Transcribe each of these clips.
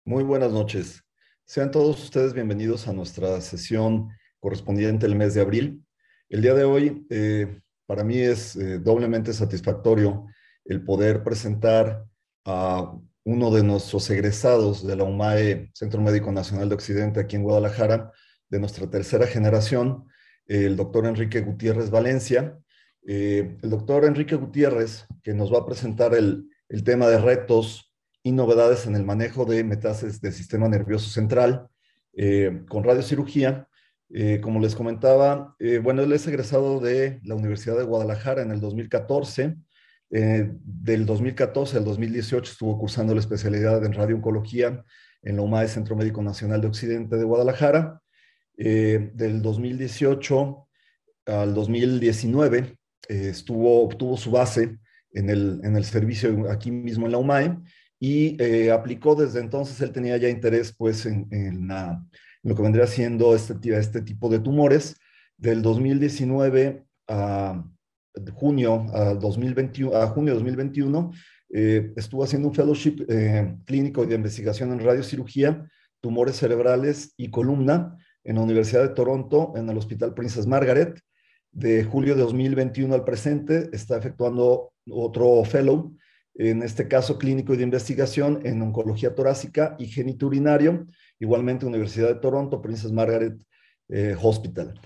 Muy buenas noches. Sean todos ustedes bienvenidos a nuestra sesión correspondiente al mes de abril. El día de hoy, para mí es doblemente satisfactorio el poder presentar a uno de nuestros egresados de la UMAE, Centro Médico Nacional de Occidente, aquí en Guadalajara, de nuestra tercera generación, el doctor Enrique Gutiérrez Valencia. El doctor Enrique Gutiérrez, que nos va a presentar el tema de retos y novedades en el manejo de metástasis del sistema nervioso central con radiocirugía. Como les comentaba, bueno, él es egresado de la Universidad de Guadalajara en el 2014. Del 2014 al 2018 estuvo cursando la especialidad en radiooncología en la UMAE Centro Médico Nacional de Occidente de Guadalajara. Del 2018 al 2019 obtuvo su base en el servicio aquí mismo en la UMAE y aplicó desde entonces. Él tenía ya interés pues en lo que vendría siendo este tipo de tumores. Del 2019 a junio a 2021, a junio de 2021 estuvo haciendo un fellowship clínico y de investigación en radiocirugía, tumores cerebrales y columna en la Universidad de Toronto, en el Hospital Princess Margaret. De julio de 2021 al presente está efectuando otro fellow, en este caso clínico y de investigación en oncología torácica y genitourinario, igualmente Universidad de Toronto, Princess Margaret Hospital.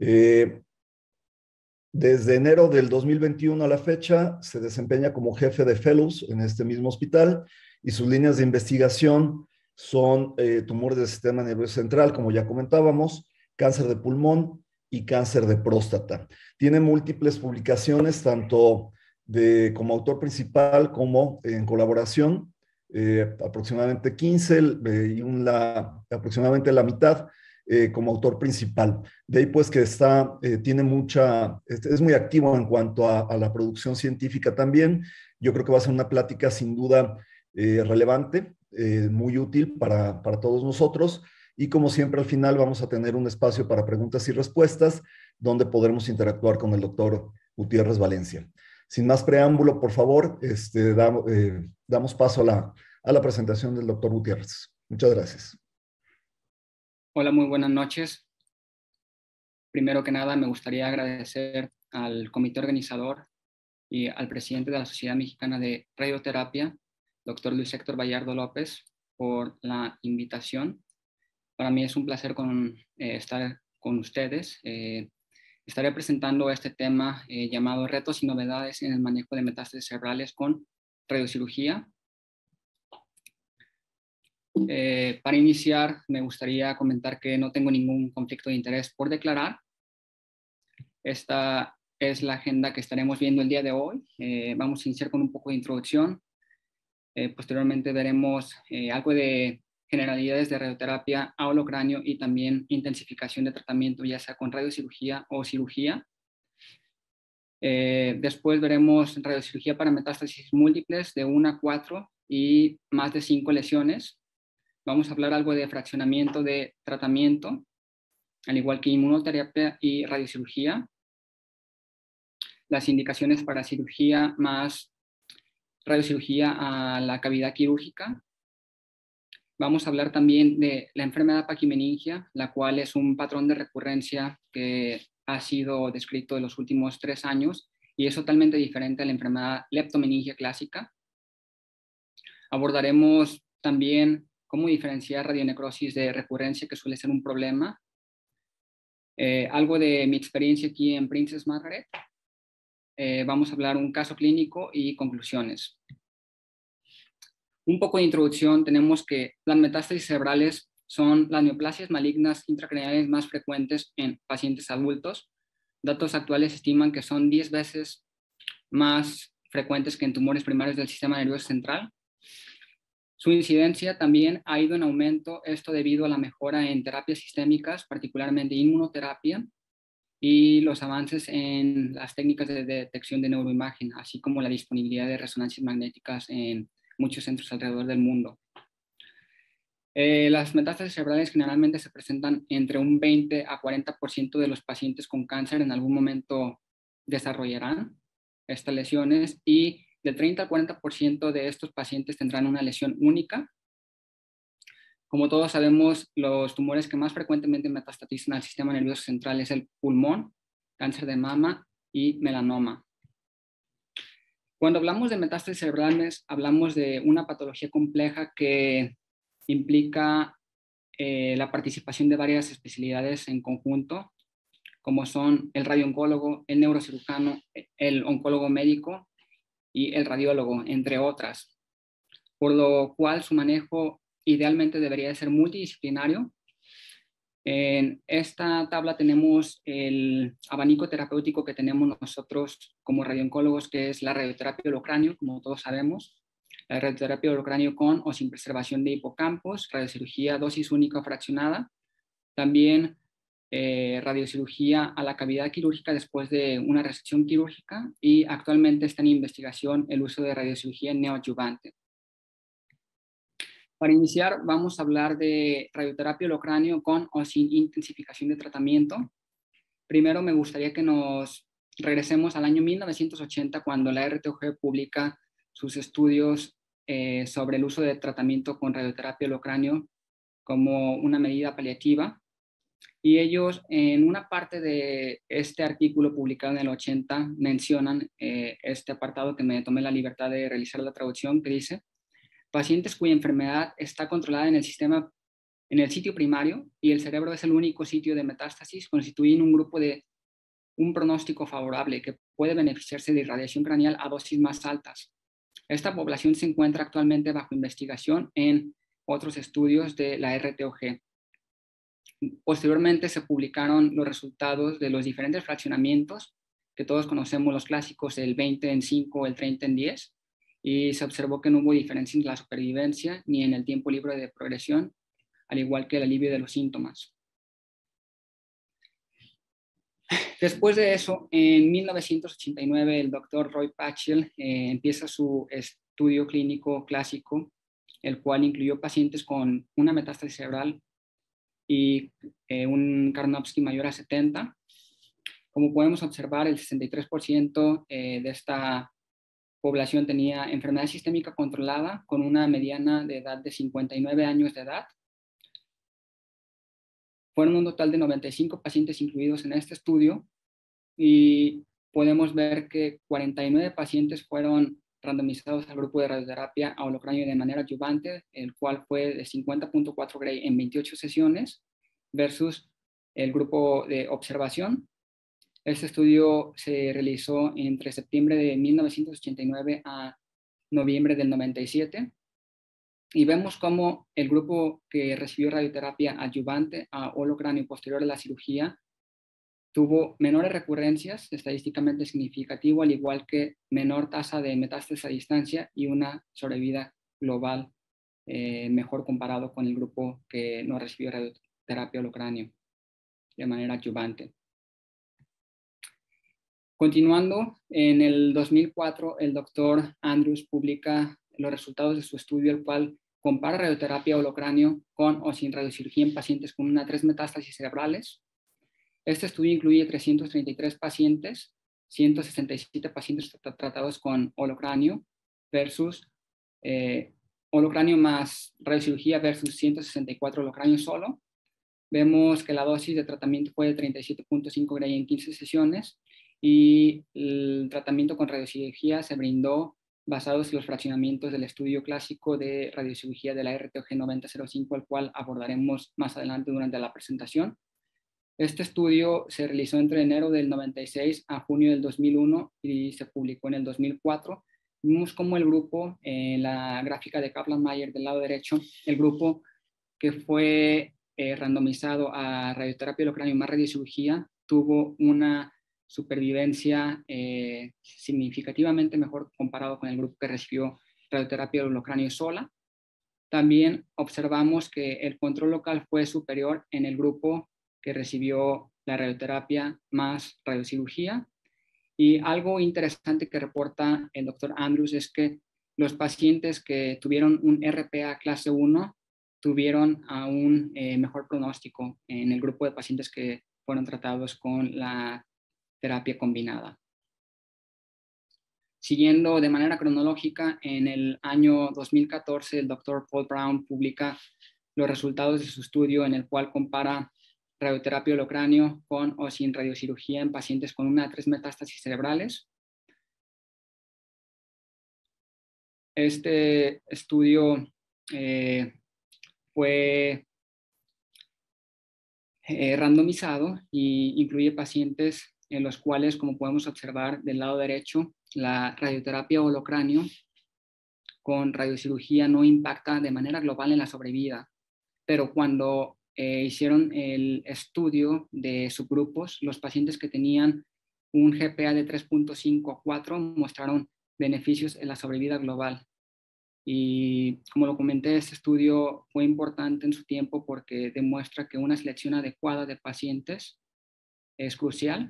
Desde enero del 2021 a la fecha se desempeña como jefe de fellows en este mismo hospital y sus líneas de investigación son tumores del sistema nervioso central, como ya comentábamos, cáncer de pulmón y cáncer de próstata. Tiene múltiples publicaciones, tanto como autor principal como en colaboración, aproximadamente 15 y aproximadamente la mitad como autor principal. De ahí pues que tiene es muy activo en cuanto a la producción científica también. Yo creo que va a ser una plática sin duda relevante, muy útil para todos nosotros. Y como siempre al final vamos a tener un espacio para preguntas y respuestas donde podremos interactuar con el doctor Gutiérrez Valencia. Sin más preámbulo, por favor, damos paso a la presentación del doctor Gutiérrez. Muchas gracias. Hola, muy buenas noches. Primero que nada, me gustaría agradecer al comité organizador y al presidente de la Sociedad Mexicana de Radioterapia, doctor Luis Héctor Vallardo López, por la invitación. Para mí es un placer estar con ustedes. Estaré presentando este tema llamado Retos y novedades en el manejo de metástasis cerebrales con radiocirugía. Para iniciar, me gustaría comentar que no tengo ningún conflicto de interés por declarar. Esta es la agenda que estaremos viendo el día de hoy. Vamos a iniciar con un poco de introducción. Posteriormente veremos algo de generalidades de radioterapia a holocráneo y también intensificación de tratamiento, ya sea con radiocirugía o cirugía. Después veremos radiocirugía para metástasis múltiples de 1 a 4 y más de 5 lesiones. Vamos a hablar algo de fraccionamiento de tratamiento, al igual que inmunoterapia y radiocirugía. Las indicaciones para cirugía más radiocirugía a la cavidad quirúrgica. Vamos a hablar también de la enfermedad paquimeningia, la cual es un patrón de recurrencia que ha sido descrito en los últimos 3 años y es totalmente diferente a la enfermedad leptomeningia clásica. Abordaremos también cómo diferenciar radionecrosis de recurrencia, que suele ser un problema. Algo de mi experiencia aquí en Princess Margaret. Vamos a hablar un caso clínico y conclusiones. Un poco de introducción, tenemos que las metástasis cerebrales son las neoplasias malignas intracraneales más frecuentes en pacientes adultos. Datos actuales estiman que son 10 veces más frecuentes que en tumores primarios del sistema nervioso central. Su incidencia también ha ido en aumento, esto debido a la mejora en terapias sistémicas, particularmente inmunoterapia, y los avances en las técnicas de detección de neuroimagen, así como la disponibilidad de resonancias magnéticas en muchos centros alrededor del mundo. Las metástasis cerebrales generalmente se presentan entre un 20 a 40% de los pacientes con cáncer en algún momento desarrollarán estas lesiones y del 30 al 40% de estos pacientes tendrán una lesión única. Como todos sabemos, los tumores que más frecuentemente metastatizan al sistema nervioso central es el pulmón, cáncer de mama y melanoma. Cuando hablamos de metástasis cerebrales, hablamos de una patología compleja que implica la participación de varias especialidades en conjunto, como son el radiooncólogo, el neurocirujano, el oncólogo médico y el radiólogo, entre otras, por lo cual su manejo idealmente debería de ser multidisciplinario. En esta tabla tenemos el abanico terapéutico que tenemos nosotros como radiooncólogos, que es la radioterapia holocráneo, como todos sabemos, la radioterapia holocráneo con o sin preservación de hipocampos, radiocirugía dosis única o fraccionada, también radiocirugía a la cavidad quirúrgica después de una resección quirúrgica, y actualmente está en investigación el uso de radiocirugía neoadyuvante. Para iniciar, vamos a hablar de radioterapia holocráneo con o sin intensificación de tratamiento. Primero me gustaría que nos regresemos al año 1980, cuando la RTOG publica sus estudios sobre el uso de tratamiento con radioterapia holocráneo como una medida paliativa. Y ellos, en una parte de este artículo publicado en el 80, mencionan este apartado que me tomé la libertad de realizar la traducción, que dice: pacientes cuya enfermedad está controlada en el sitio primario y el cerebro es el único sitio de metástasis, constituyen un grupo de un pronóstico favorable que puede beneficiarse de irradiación craneal a dosis más altas. Esta población se encuentra actualmente bajo investigación en otros estudios de la RTOG. Posteriormente se publicaron los resultados de los diferentes fraccionamientos que todos conocemos, los clásicos, el 20 en 5, el 30 en 10, y se observó que no hubo diferencia en la supervivencia ni en el tiempo libre de progresión, al igual que el alivio de los síntomas. Después de eso, en 1989, el doctor Roy Patchell empieza su estudio clínico clásico, el cual incluyó pacientes con una metástasis cerebral y un Karnofsky mayor a 70. Como podemos observar, el 63% de esta población tenía enfermedad sistémica controlada, con una mediana de edad de 59 años de edad. Fueron un total de 95 pacientes incluidos en este estudio, y podemos ver que 49 pacientes fueron randomizados al grupo de radioterapia a holocráneo de manera adyuvante, el cual fue de 50.4 Gray en 28 sesiones, versus el grupo de observación. Este estudio se realizó entre septiembre de 1989 a noviembre del 97, y vemos cómo el grupo que recibió radioterapia adyuvante a holocráneo posterior a la cirugía tuvo menores recurrencias, estadísticamente significativo, al igual que menor tasa de metástasis a distancia y una sobrevida global mejor comparado con el grupo que no recibió radioterapia holocráneo de manera adyuvante. Continuando, en el 2004, el doctor Andrews publica los resultados de su estudio, el cual compara radioterapia holocráneo con o sin radiocirugía en pacientes con una 3 metástasis cerebrales. Este estudio incluye 333 pacientes, 167 pacientes tratados con holocráneo versus holocráneo más radiocirugía versus 164 holocráneo solo. Vemos que la dosis de tratamiento fue de 37.5 Gray en 15 sesiones, y el tratamiento con radiocirugía se brindó basados en los fraccionamientos del estudio clásico de radiocirugía de la RTOG 9005, al cual abordaremos más adelante durante la presentación. Este estudio se realizó entre enero del 96 a junio del 2001 y se publicó en el 2004. Vimos como el grupo, en la gráfica de Kaplan-Meier del lado derecho, el grupo que fue randomizado a radioterapia holocráneo más radiocirugía tuvo una supervivencia significativamente mejor comparado con el grupo que recibió radioterapia holocráneo sola. También observamos que el control local fue superior en el grupo que recibió la radioterapia más radiocirugía. Y algo interesante que reporta el doctor Andrews es que los pacientes que tuvieron un RPA clase 1 tuvieron aún mejor pronóstico en el grupo de pacientes que fueron tratados con la terapia combinada. Siguiendo de manera cronológica, en el año 2014 el doctor Paul Brown publica los resultados de su estudio en el cual compara radioterapia holocráneo con o sin radiocirugía en pacientes con 1 a 3 metástasis cerebrales. Este estudio fue randomizado y incluye pacientes en los cuales, como podemos observar del lado derecho, la radioterapia holocráneo con radiocirugía no impacta de manera global en la sobrevida, pero cuando hicieron el estudio de subgrupos, los pacientes que tenían un GPA de 3.5 a 4 mostraron beneficios en la sobrevida global. Y como lo comenté, este estudio fue importante en su tiempo porque demuestra que una selección adecuada de pacientes es crucial.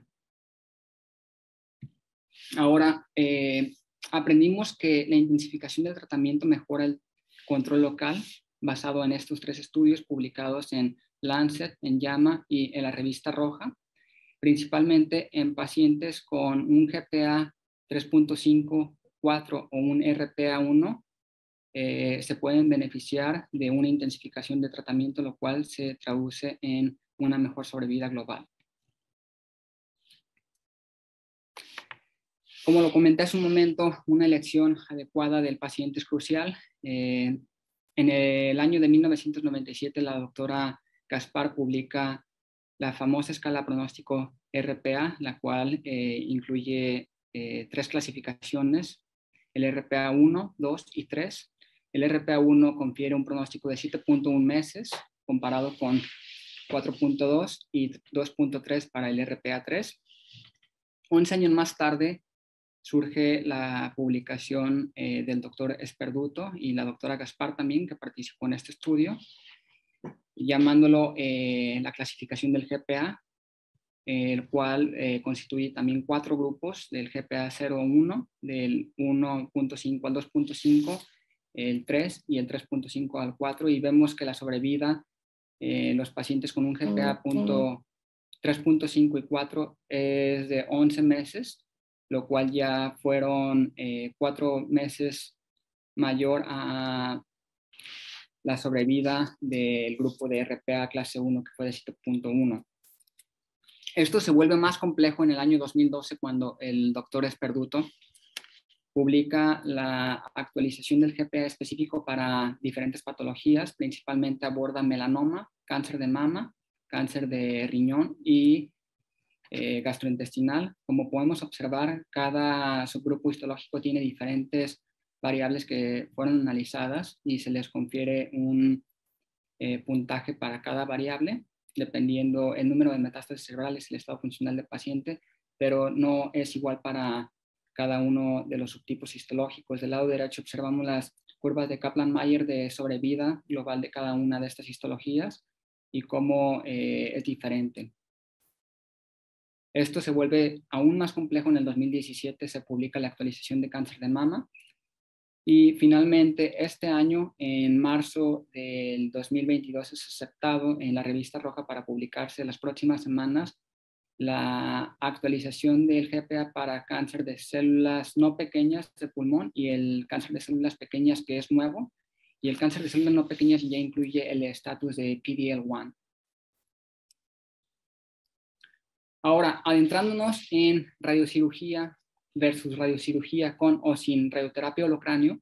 Ahora, aprendimos que la intensificación del tratamiento mejora el control local basado en estos 3 estudios publicados en Lancet, en JAMA y en la revista Roja, principalmente en pacientes con un GPA 3.5, 4 o un RPA 1, se pueden beneficiar de una intensificación de tratamiento, lo cual se traduce en una mejor sobrevida global. Como lo comenté hace un momento, una elección adecuada del paciente es crucial. En el año de 1997, la doctora Gaspar publica la famosa escala pronóstico RPA, la cual incluye 3 clasificaciones, el RPA 1, 2 y 3. El RPA 1 confiere un pronóstico de 7.1 meses, comparado con 4.2 y 2.3 para el RPA 3. 11 años más tarde surge la publicación del doctor Esperduto y la doctora Gaspar también, que participó en este estudio, llamándolo la clasificación del GPA, el cual constituye también 4 grupos, del GPA 0 a 1, del 1.5 al 2.5, el 3 y el 3.5 al 4, y vemos que la sobrevida los pacientes con un GPA 3.5 y 4 es de 11 meses, lo cual ya fueron 4 meses mayor a la sobrevida del grupo de RPA clase 1, que fue de 7.1. Esto se vuelve más complejo en el año 2012, cuando el doctor Esperduto publica la actualización del GPA específico para diferentes patologías, principalmente aborda melanoma, cáncer de mama, cáncer de riñón y gastrointestinal. Como podemos observar, cada subgrupo histológico tiene diferentes variables que fueron analizadas y se les confiere un puntaje para cada variable, dependiendo el número de metástasis cerebrales y el estado funcional del paciente, pero no es igual para cada uno de los subtipos histológicos. Del lado derecho observamos las curvas de Kaplan-Meier de sobrevida global de cada una de estas histologías y cómo es diferente. Esto se vuelve aún más complejo en el 2017, se publica la actualización de cáncer de mama. Y finalmente, este año, en marzo del 2022, es aceptado en la revista Roja para publicarse las próximas semanas la actualización del GPA para cáncer de células no pequeñas de pulmón y el cáncer de células pequeñas, que es nuevo, y el cáncer de células no pequeñas ya incluye el estatus de PD-L1. Ahora, adentrándonos en radiocirugía versus radiocirugía con o sin radioterapia holocráneo,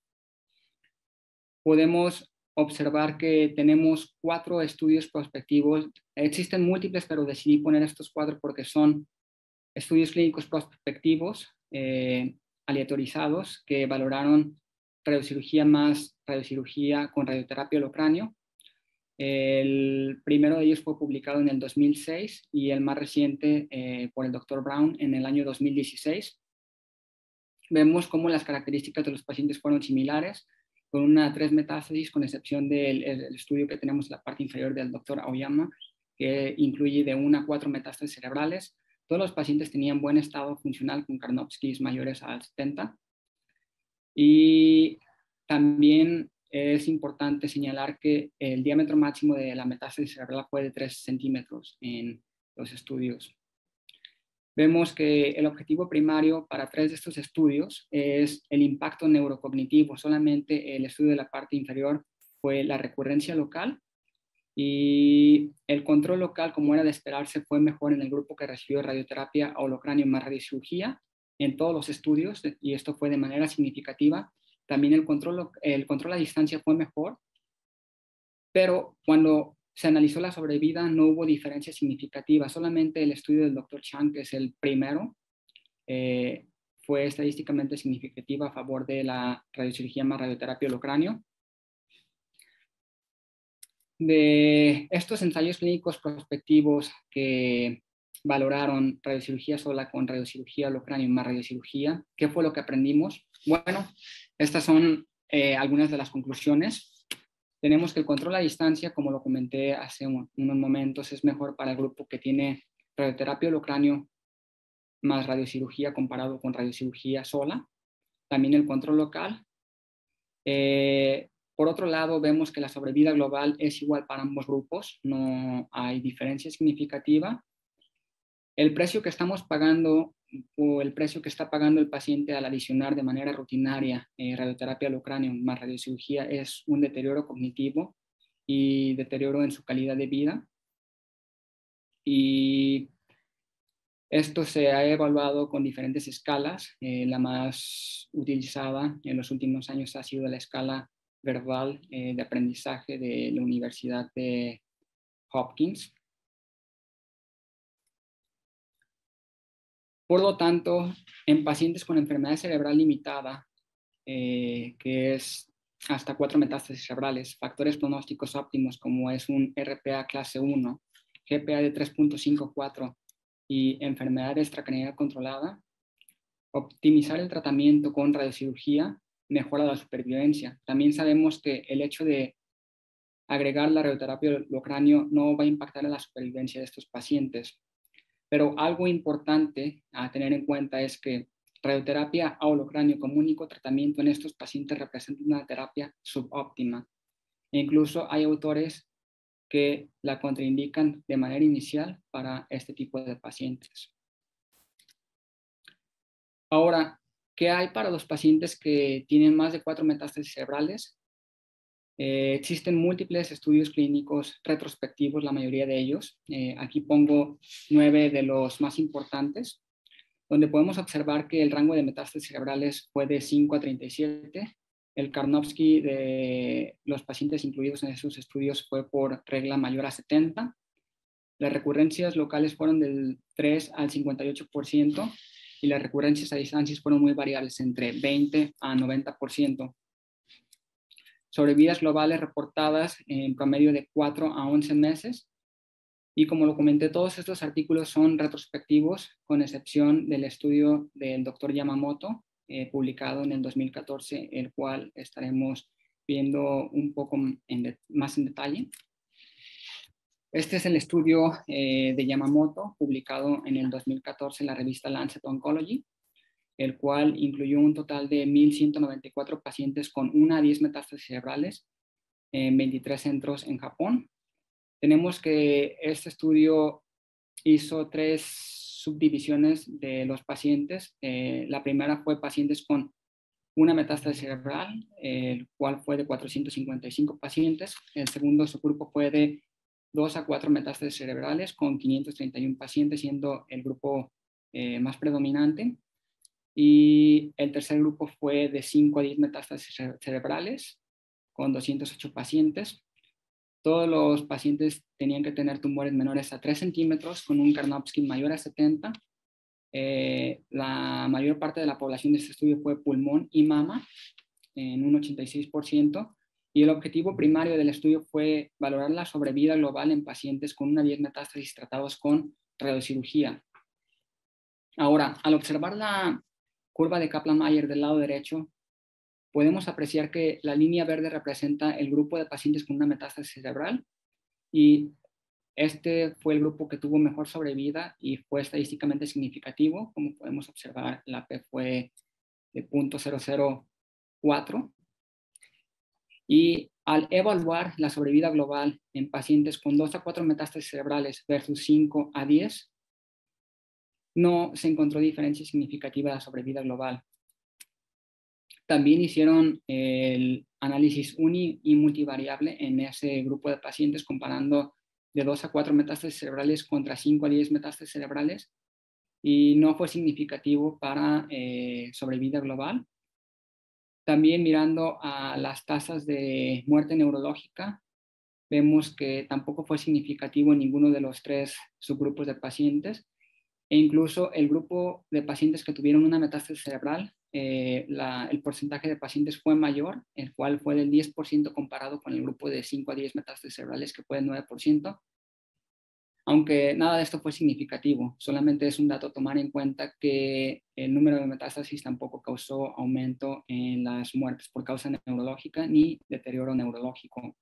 podemos observar que tenemos 4 estudios prospectivos. Existen múltiples, pero decidí poner estos 4 porque son estudios clínicos prospectivos aleatorizados que valoraron radiocirugía más radiocirugía con radioterapia holocráneo. El primero de ellos fue publicado en el 2006 y el más reciente por el Dr. Brown en el año 2016. Vemos cómo las características de los pacientes fueron similares, con una 3 metástasis, con excepción del estudio que tenemos en la parte inferior del Dr. Aoyama, que incluye de 1 a 4 metástasis cerebrales. Todos los pacientes tenían buen estado funcional con Karnofskis mayores al 70. Y también es importante señalar que el diámetro máximo de la metástasis cerebral fue de 3 centímetros en los estudios. Vemos que el objetivo primario para 3 de estos estudios es el impacto neurocognitivo. Solamente el estudio de la parte inferior fue la recurrencia local, y el control local, como era de esperarse, fue mejor en el grupo que recibió radioterapia holocráneo más radiocirugía en todos los estudios, y esto fue de manera significativa. También el control a distancia fue mejor, pero cuando se analizó la sobrevida no hubo diferencia significativa. Solamente el estudio del Dr. Chang, que es el primero, fue estadísticamente significativa a favor de la radiocirugía más radioterapia holocráneo. De estos ensayos clínicos prospectivos que valoraron radiocirugía sola con radiocirugía holocráneo más radiocirugía, ¿qué fue lo que aprendimos? Bueno, estas son algunas de las conclusiones. Tenemos que el control a distancia, como lo comenté hace unos momentos, es mejor para el grupo que tiene radioterapia holocráneo más radiocirugía comparado con radiocirugía sola. También el control local. Por otro lado, vemos que la sobrevida global es igual para ambos grupos, no hay diferencia significativa. El precio que estamos pagando o el precio que está pagando el paciente al adicionar de manera rutinaria radioterapia holocráneo más radiocirugía es un deterioro cognitivo y deterioro en su calidad de vida. Y esto se ha evaluado con diferentes escalas. La más utilizada en los últimos años ha sido la escala verbal de aprendizaje de la Universidad de Hopkins. Por lo tanto, en pacientes con enfermedad cerebral limitada, que es hasta 4 metástasis cerebrales, factores pronósticos óptimos como es un RPA clase 1, GPA de 3.54 y enfermedad extracraniana controlada, optimizar el tratamiento con radiocirugía mejora la supervivencia. También sabemos que el hecho de agregar la radioterapia holocráneo no va a impactar en la supervivencia de estos pacientes. Pero algo importante a tener en cuenta es que radioterapia a holocráneo como único tratamiento en estos pacientes representa una terapia subóptima. E incluso hay autores que la contraindican de manera inicial para este tipo de pacientes. Ahora, ¿qué hay para los pacientes que tienen más de 4 metástasis cerebrales? Existen múltiples estudios clínicos retrospectivos, la mayoría de ellos. Aquí pongo 9 de los más importantes, donde podemos observar que el rango de metástasis cerebrales fue de 5 a 37. El Karnofsky de los pacientes incluidos en esos estudios fue por regla mayor a 70. Las recurrencias locales fueron del 3 al 58% y las recurrencias a distancias fueron muy variables, entre 20 a 90%. Sobrevidas globales reportadas en promedio de 4 a 11 meses. Y como lo comenté, todos estos artículos son retrospectivos, con excepción del estudio del doctor Yamamoto, publicado en el 2014, el cual estaremos viendo un poco más en detalle. Este es el estudio de Yamamoto, publicado en el 2014 en la revista Lancet Oncology, el cual incluyó un total de 1,194 pacientes con 1 a 10 metástasis cerebrales en 23 centros en Japón. Tenemos que este estudio hizo 3 subdivisiones de los pacientes. La primera fue pacientes con 1 metástasis cerebral, el cual fue de 455 pacientes. El segundo subgrupo fue de 2 a 4 metástasis cerebrales con 531 pacientes, siendo el grupo más predominante. Y el tercer grupo fue de 5 a 10 metástasis cerebrales con 208 pacientes. Todos los pacientes tenían que tener tumores menores a 3 centímetros con un Karnofsky mayor a 70. La mayor parte de la población de este estudio fue pulmón y mama, en un 86%. Y el objetivo primario del estudio fue valorar la sobrevida global en pacientes con una 10 metástasis tratados con radiocirugía. Ahora, al observar la curva de Kaplan-Meier del lado derecho, podemos apreciar que la línea verde representa el grupo de pacientes con una metástasis cerebral y este fue el grupo que tuvo mejor sobrevida y fue estadísticamente significativo. Como podemos observar, la P fue de 0.004. Y al evaluar la sobrevida global en pacientes con 2 a 4 metástasis cerebrales versus 5 a 10, no se encontró diferencia significativa de la sobrevida global. También hicieron el análisis uni y multivariable en ese grupo de pacientes, comparando de 2 a 4 metástasis cerebrales contra 5 a 10 metástasis cerebrales, y no fue significativo para sobrevida global. También mirando a las tasas de muerte neurológica, vemos que tampoco fue significativo en ninguno de los 3 subgrupos de pacientes, e incluso el grupo de pacientes que tuvieron una metástasis cerebral, el porcentaje de pacientes fue mayor, el cual fue del 10% comparado con el grupo de 5 a 10 metástasis cerebrales, que fue del 9%. Aunque nada de esto fue significativo, solamente es un dato a tomar en cuenta que el número de metástasis tampoco causó aumento en las muertes por causa neurológica ni deterioro neurológico.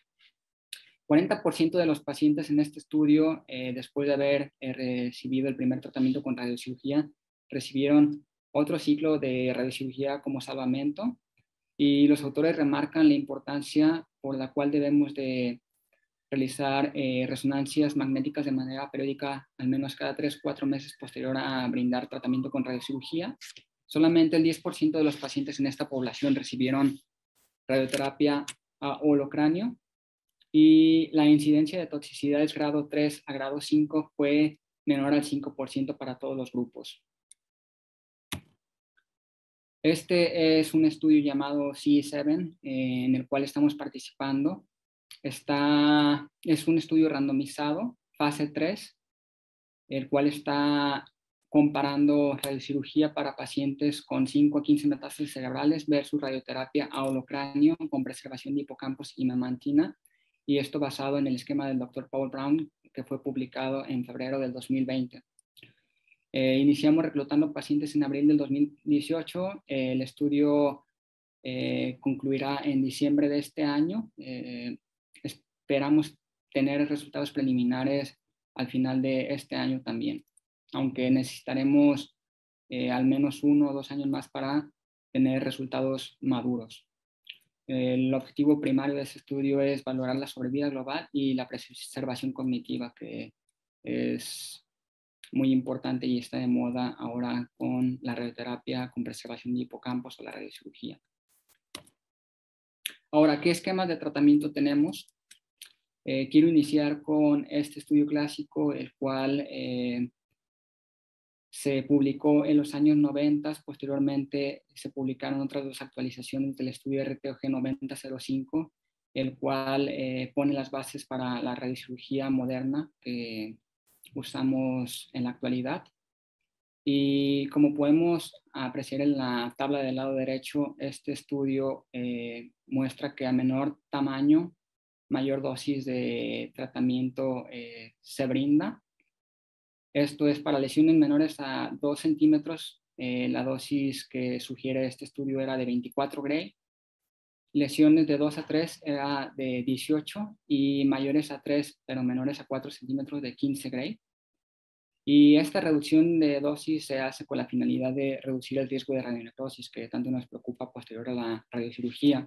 40% de los pacientes en este estudio, después de haber recibido el primer tratamiento con radiocirugía, recibieron otro ciclo de radiocirugía como salvamento, y los autores remarcan la importancia por la cual debemos de realizar resonancias magnéticas de manera periódica, al menos cada 3-4 meses posterior a brindar tratamiento con radiocirugía. Solamente el 10% de los pacientes en esta población recibieron radioterapia a holocráneo, y la incidencia de toxicidades grado 3 a grado 5 fue menor al 5% para todos los grupos. Este es un estudio llamado CE7, en el cual estamos participando. Es un estudio randomizado, fase 3, el cual está comparando radiocirugía para pacientes con 5 a 15 metástasis cerebrales versus radioterapia a holocráneo con preservación de hipocampos y memantina, y esto basado en el esquema del Dr. Paul Brown, que fue publicado en febrero del 2020. Iniciamos reclutando pacientes en abril del 2018. El estudio concluirá en diciembre de este año. Esperamos tener resultados preliminares al final de este año también, aunque necesitaremos al menos 1 o 2 años más para tener resultados maduros. El objetivo primario de ese estudio es valorar la sobrevida global y la preservación cognitiva, que es muy importante y está de moda ahora con la radioterapia con preservación de hipocampos o la radiocirugía. Ahora, ¿qué esquemas de tratamiento tenemos? Quiero iniciar con este estudio clásico, el cual se publicó en los años 90, posteriormente se publicaron otras 2 actualizaciones del estudio RTOG 9005, el cual pone las bases para la radiocirugía moderna que usamos en la actualidad. Y como podemos apreciar en la tabla del lado derecho, este estudio muestra que a menor tamaño, mayor dosis de tratamiento se brinda. Esto es para lesiones menores a 2 centímetros. La dosis que sugiere este estudio era de 24 Gray. Lesiones de 2 a 3 era de 18, y mayores a 3 pero menores a 4 centímetros de 15 Gray. Y esta reducción de dosis se hace con la finalidad de reducir el riesgo de radionecrosis, que tanto nos preocupa posterior a la radiocirugía.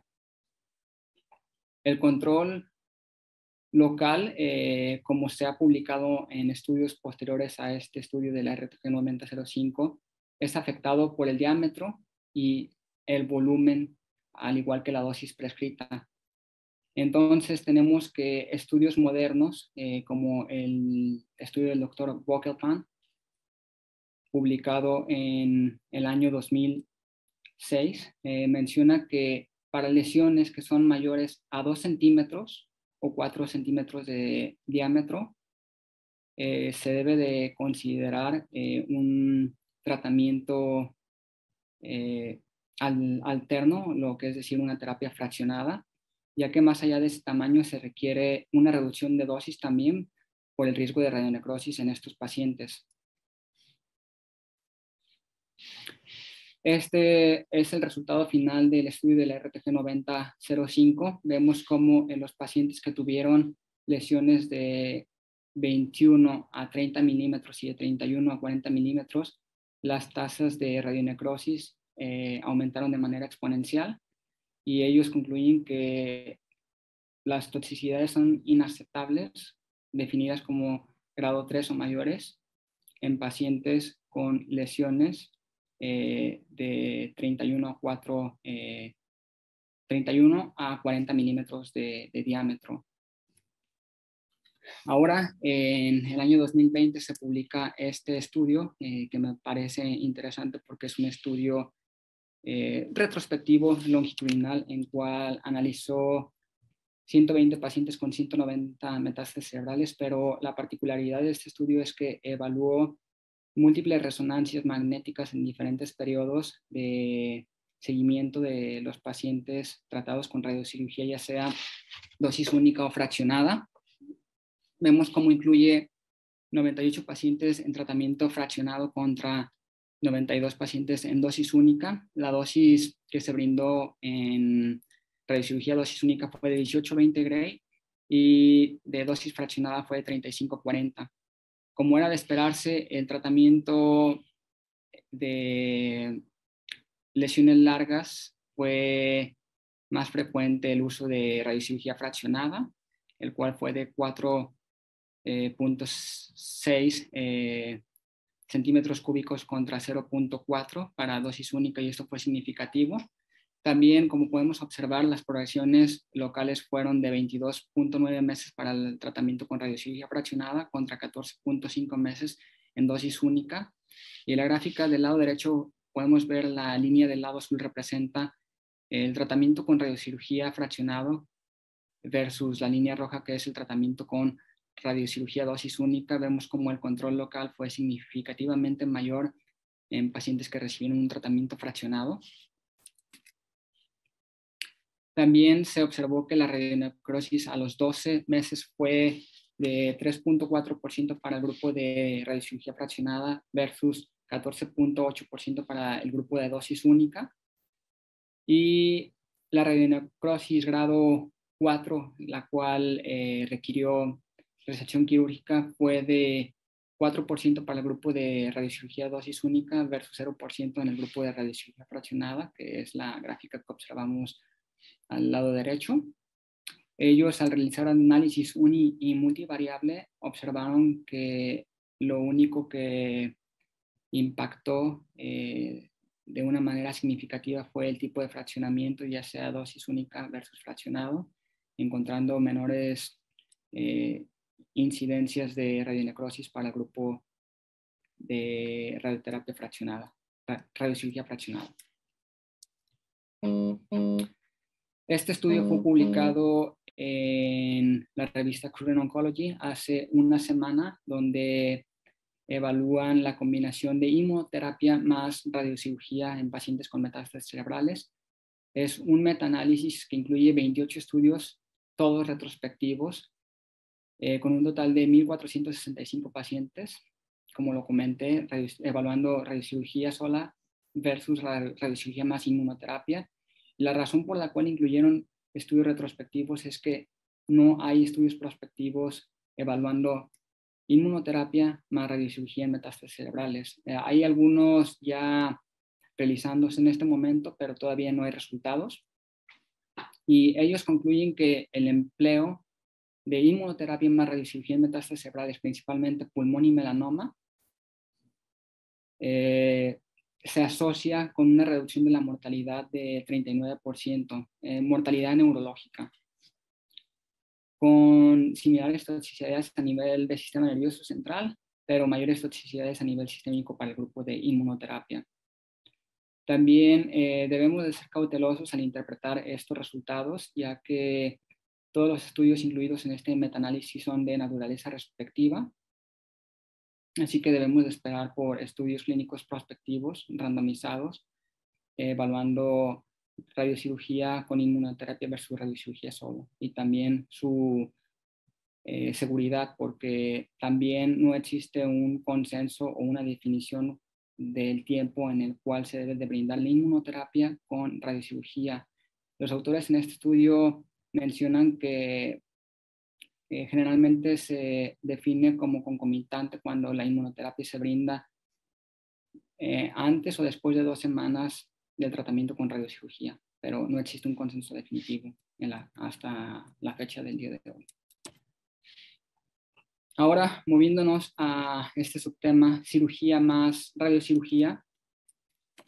El control local, como se ha publicado en estudios posteriores a este estudio de la RTG 9005, es afectado por el diámetro y el volumen, al igual que la dosis prescrita. Entonces tenemos que estudios modernos, como el estudio del Dr. Bockelpan, publicado en el año 2006, menciona que para lesiones que son mayores a 2 centímetros o 4 centímetros de diámetro, se debe de considerar un tratamiento alterno, lo que es decir, una terapia fraccionada, ya que más allá de ese tamaño se requiere una reducción de dosis también por el riesgo de radionecrosis en estos pacientes. Este es el resultado final del estudio de la RTG 9005. Vemos cómo en los pacientes que tuvieron lesiones de 21 a 30 milímetros y de 31 a 40 milímetros, las tasas de radionecrosis aumentaron de manera exponencial, y ellos concluyen que las toxicidades son inaceptables, definidas como grado 3 o mayores, en pacientes con lesiones de 31 a 40 milímetros de diámetro. Ahora, en el año 2020 se publica este estudio que me parece interesante porque es un estudio retrospectivo longitudinal en cual analizó 120 pacientes con 190 metástasis cerebrales, pero la particularidad de este estudio es que evaluó múltiples resonancias magnéticas en diferentes periodos de seguimiento de los pacientes tratados con radiocirugía, ya sea dosis única o fraccionada. Vemos cómo incluye 98 pacientes en tratamiento fraccionado contra 92 pacientes en dosis única. La dosis que se brindó en radiocirugía dosis única fue de 18-20 Gray y de dosis fraccionada fue de 35-40. Como era de esperarse, el tratamiento de lesiones largas fue más frecuente el uso de radiocirugía fraccionada, el cual fue de 4.6 centímetros cúbicos contra 0.4 para dosis única, y esto fue significativo. También, como podemos observar, las progresiones locales fueron de 22.9 meses para el tratamiento con radiocirugía fraccionada contra 14.5 meses en dosis única. Y en la gráfica del lado derecho podemos ver la línea del lado azul representa el tratamiento con radiocirugía fraccionado versus la línea roja que es el tratamiento con radiocirugía dosis única. Vemos como el control local fue significativamente mayor en pacientes que recibieron un tratamiento fraccionado. También se observó que la radionecrosis a los 12 meses fue de 3.4% para el grupo de radiocirugía fraccionada versus 14.8% para el grupo de dosis única. Y la radionecrosis grado 4, la cual requirió resección quirúrgica, fue de 4% para el grupo de radiocirugía dosis única versus 0% en el grupo de radiocirugía fraccionada, que es la gráfica que observamos al lado derecho. Ellos, al realizar análisis uni y multivariable, observaron que lo único que impactó de una manera significativa fue el tipo de fraccionamiento, ya sea dosis única versus fraccionado, encontrando menores incidencias de radionecrosis para el grupo de radioterapia fraccionada, radiocirugía fraccionada. Este estudio fue publicado en la revista Current Oncology hace una semana, donde evalúan la combinación de inmunoterapia más radiocirugía en pacientes con metástasis cerebrales. Es un metaanálisis que incluye 28 estudios, todos retrospectivos, con un total de 1.465 pacientes, como lo comenté, evaluando radiocirugía sola versus radiocirugía más inmunoterapia. La razón por la cual incluyeron estudios retrospectivos es que no hay estudios prospectivos evaluando inmunoterapia más radiocirugía en metástasis cerebrales. Hay algunos ya realizándose en este momento, pero todavía no hay resultados. Y ellos concluyen que el empleo de inmunoterapia más radiocirugía en metástasis cerebrales, principalmente pulmón y melanoma, se asocia con una reducción de la mortalidad de 39%, mortalidad neurológica, con similares toxicidades a nivel del sistema nervioso central, pero mayores toxicidades a nivel sistémico para el grupo de inmunoterapia. También debemos de ser cautelosos al interpretar estos resultados, ya que todos los estudios incluidos en este metaanálisis son de naturaleza retrospectiva, así que debemos de esperar por estudios clínicos prospectivos randomizados, evaluando radiocirugía con inmunoterapia versus radiocirugía solo, y también su seguridad, porque también no existe un consenso o una definición del tiempo en el cual se debe de brindar la inmunoterapia con radiocirugía. Los autores en este estudio mencionan que generalmente se define como concomitante cuando la inmunoterapia se brinda antes o después de 2 semanas del tratamiento con radiocirugía, pero no existe un consenso definitivo hasta la fecha del día de hoy. Ahora, moviéndonos a este subtema, cirugía más radiocirugía,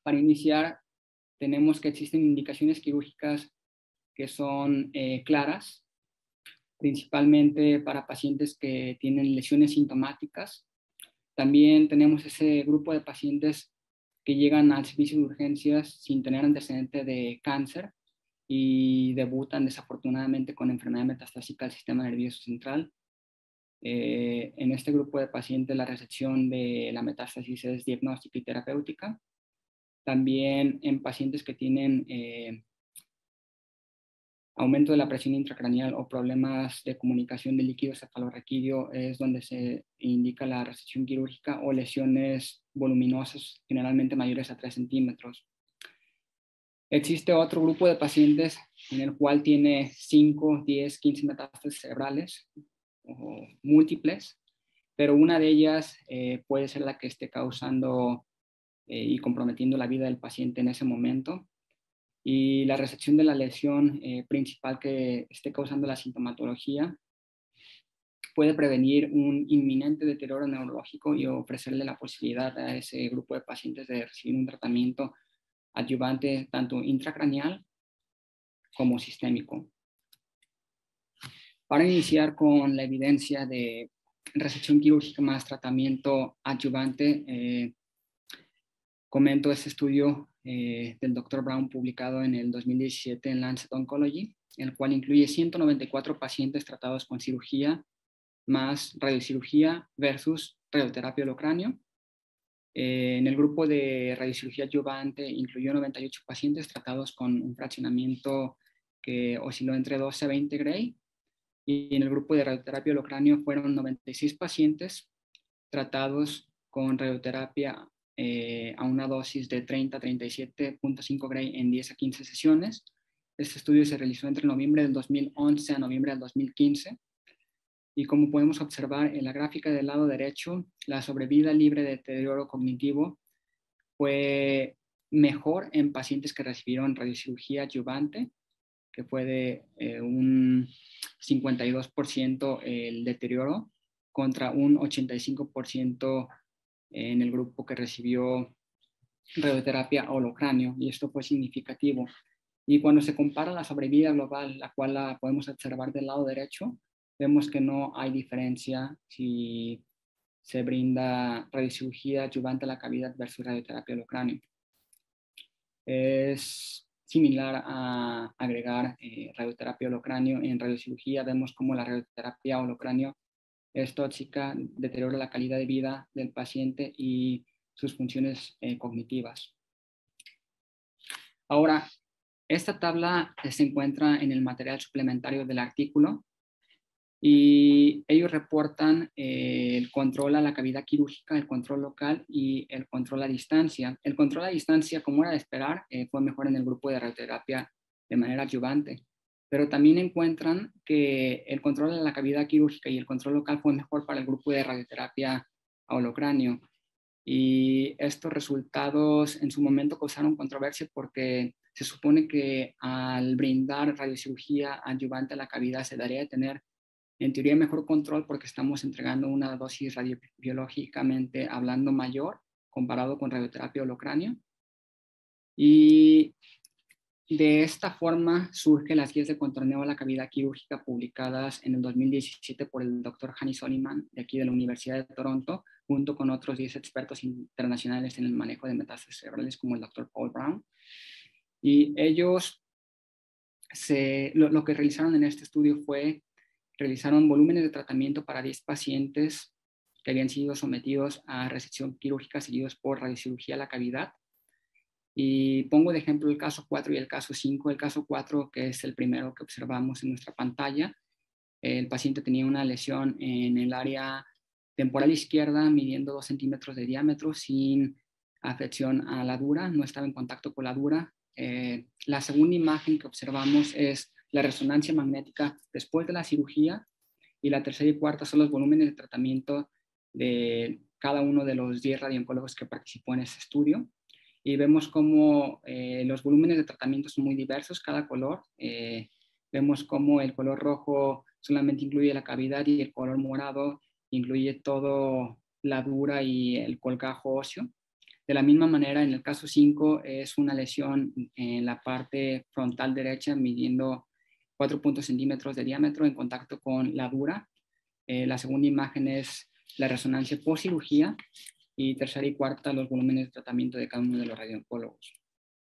Para iniciar, tenemos que existen indicaciones quirúrgicas que son claras, principalmente para pacientes que tienen lesiones sintomáticas. También tenemos ese grupo de pacientes que llegan al servicio de urgencias sin tener antecedente de cáncer y debutan desafortunadamente con enfermedad metastásica del sistema nervioso central. En este grupo de pacientes la resección de la metástasis es diagnóstica y terapéutica. También en pacientes que tienen aumento de la presión intracraneal o problemas de comunicación del líquido cefalorraquídeo es donde se indica la resección quirúrgica, o lesiones voluminosas generalmente mayores a 3 centímetros. Existe otro grupo de pacientes en el cual tiene 5, 10, 15 metástasis cerebrales o múltiples, pero una de ellas puede ser la que esté causando y comprometiendo la vida del paciente en ese momento. Y la resección de la lesión principal que esté causando la sintomatología puede prevenir un inminente deterioro neurológico y ofrecerle la posibilidad a ese grupo de pacientes de recibir un tratamiento adyuvante tanto intracraneal como sistémico. Para iniciar con la evidencia de resección quirúrgica más tratamiento adyuvante, comento este estudio del Dr. Brown publicado en el 2017 en Lancet Oncology, el cual incluye 194 pacientes tratados con cirugía más radiocirugía versus radioterapia holocráneo. En el grupo de radiocirugía adyuvante incluyó 98 pacientes tratados con un fraccionamiento que osciló entre 12 a 20 Gray, y en el grupo de radioterapia holocráneo fueron 96 pacientes tratados con radioterapia a una dosis de 30 a 37.5 Gray en 10 a 15 sesiones. Este estudio se realizó entre noviembre del 2011 a noviembre del 2015. Y como podemos observar en la gráfica del lado derecho, la sobrevida libre de deterioro cognitivo fue mejor en pacientes que recibieron radiocirugía adyuvante, que fue de un 52% el deterioro, contra un 85% en el grupo que recibió radioterapia holocráneo, y esto fue significativo. Y cuando se compara la sobrevida global, la cual la podemos observar del lado derecho, vemos que no hay diferencia si se brinda radiocirugía adyuvante a la cavidad versus radioterapia holocráneo. Es similar a agregar radioterapia holocráneo. En radiocirugía vemos como la radioterapia holocráneo es tóxica, deteriora la calidad de vida del paciente y sus funciones cognitivas. Ahora, esta tabla se encuentra en el material suplementario del artículo, y ellos reportan el control a la cavidad quirúrgica, el control local y el control a distancia. El control a distancia, como era de esperar, fue mejor en el grupo de radioterapia de manera adyuvante, pero también encuentran que el control a la cavidad quirúrgica y el control local fue mejor para el grupo de radioterapia a holocráneo. Y estos resultados en su momento causaron controversia porque se supone que al brindar radiocirugía adyuvante a la cavidad se daría de tener en teoría mejor control, porque estamos entregando una dosis radiobiológicamente hablando mayor comparado con radioterapia holocráneo. Y de esta forma surgen las guías de contorneo a la cavidad quirúrgica publicadas en el 2017 por el Dr. Hani Soliman, de aquí de la Universidad de Toronto, junto con otros 10 expertos internacionales en el manejo de metástasis cerebrales, como el Dr. Paul Brown. Y ellos lo que realizaron en este estudio fue realizaron volúmenes de tratamiento para 10 pacientes que habían sido sometidos a resección quirúrgica seguidos por radiocirugía a la cavidad. Y pongo de ejemplo el caso 4 y el caso 5. El caso 4, que es el primero que observamos en nuestra pantalla, el paciente tenía una lesión en el área temporal izquierda midiendo 2 centímetros de diámetro sin afección a la dura, no estaba en contacto con la dura. La segunda imagen que observamos es la resonancia magnética después de la cirugía, y la tercera y cuarta son los volúmenes de tratamiento de cada uno de los 10 radiooncólogos que participó en ese estudio. Y vemos cómo los volúmenes de tratamiento son muy diversos, cada color. Vemos cómo el color rojo solamente incluye la cavidad y el color morado incluye todo la dura y el colgajo óseo. De la misma manera, en el caso 5 es una lesión en la parte frontal derecha midiendo 4 centímetros de diámetro en contacto con la dura. La segunda imagen es la resonancia post cirugía y tercera y cuarta los volúmenes de tratamiento de cada uno de los radiooncólogos.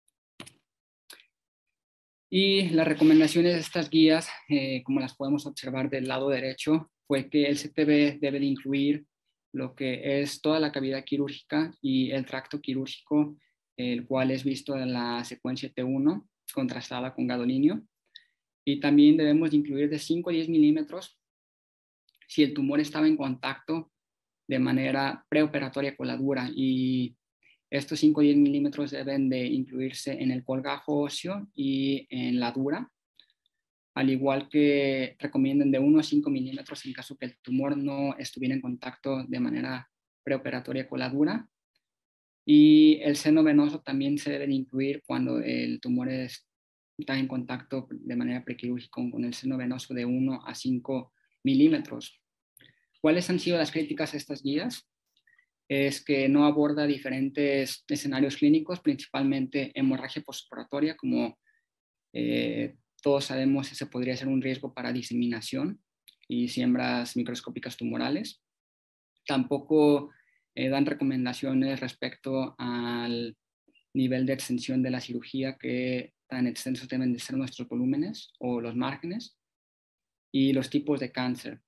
Y las recomendaciones de estas guías, como las podemos observar del lado derecho, fue que el CTB debe de incluir lo que es toda la cavidad quirúrgica y el tracto quirúrgico, el cual es visto en la secuencia T1, contrastada con gadolinio. Y también debemos de incluir de 5 a 10 milímetros si el tumor estaba en contacto de manera preoperatoria con la dura, y estos 5 o 10 milímetros deben de incluirse en el colgajo óseo y en la dura, al igual que recomiendan de 1 a 5 milímetros en caso que el tumor no estuviera en contacto de manera preoperatoria con la dura. Y el seno venoso también se debe de incluir cuando el tumor está en contacto de manera prequirúrgica con el seno venoso de 1 a 5 milímetros. ¿Cuáles han sido las críticas a estas guías? Es que no aborda diferentes escenarios clínicos, principalmente hemorragia postoperatoria, como todos sabemos ese podría ser un riesgo para diseminación y siembras microscópicas tumorales. Tampoco dan recomendaciones respecto al nivel de extensión de la cirugía, que tan extensos deben de ser nuestros volúmenes o los márgenes, y los tipos de cáncer.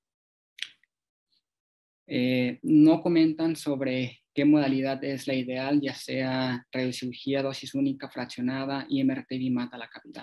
No comentan sobre qué modalidad es la ideal, ya sea radiocirugía, dosis única, fraccionada, IMRT, VIMAT a la cavidad.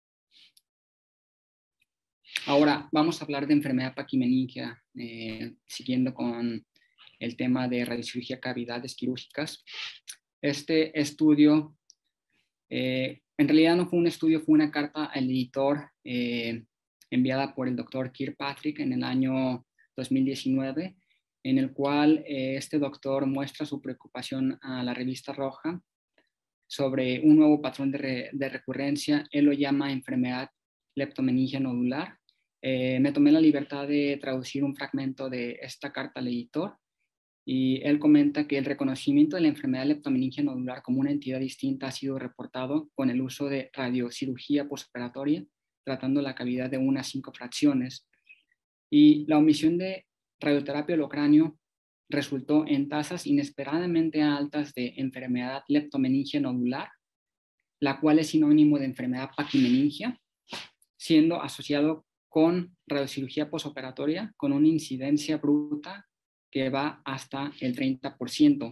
Ahora vamos a hablar de enfermedad paquimeningia, siguiendo con el tema de radiocirugía, cavidades quirúrgicas. Este estudio, en realidad no fue un estudio, fue una carta al editor enviada por el doctor Kirkpatrick en el año 2019, en el cual este doctor muestra su preocupación a la revista Roja sobre un nuevo patrón de recurrencia. Él lo llama enfermedad leptomeningia nodular. Me tomé la libertad de traducir un fragmento de esta carta al editor, y él comenta que el reconocimiento de la enfermedad leptomeningia nodular como una entidad distinta ha sido reportado con el uso de radiocirugía postoperatoria, tratando la cavidad de 1 a 5 fracciones. Y la omisión de radioterapia holocráneo resultó en tasas inesperadamente altas de enfermedad leptomeningia nodular, la cual es sinónimo de enfermedad paquimeningia, siendo asociado con radiocirugía postoperatoria con una incidencia bruta que va hasta el 30%.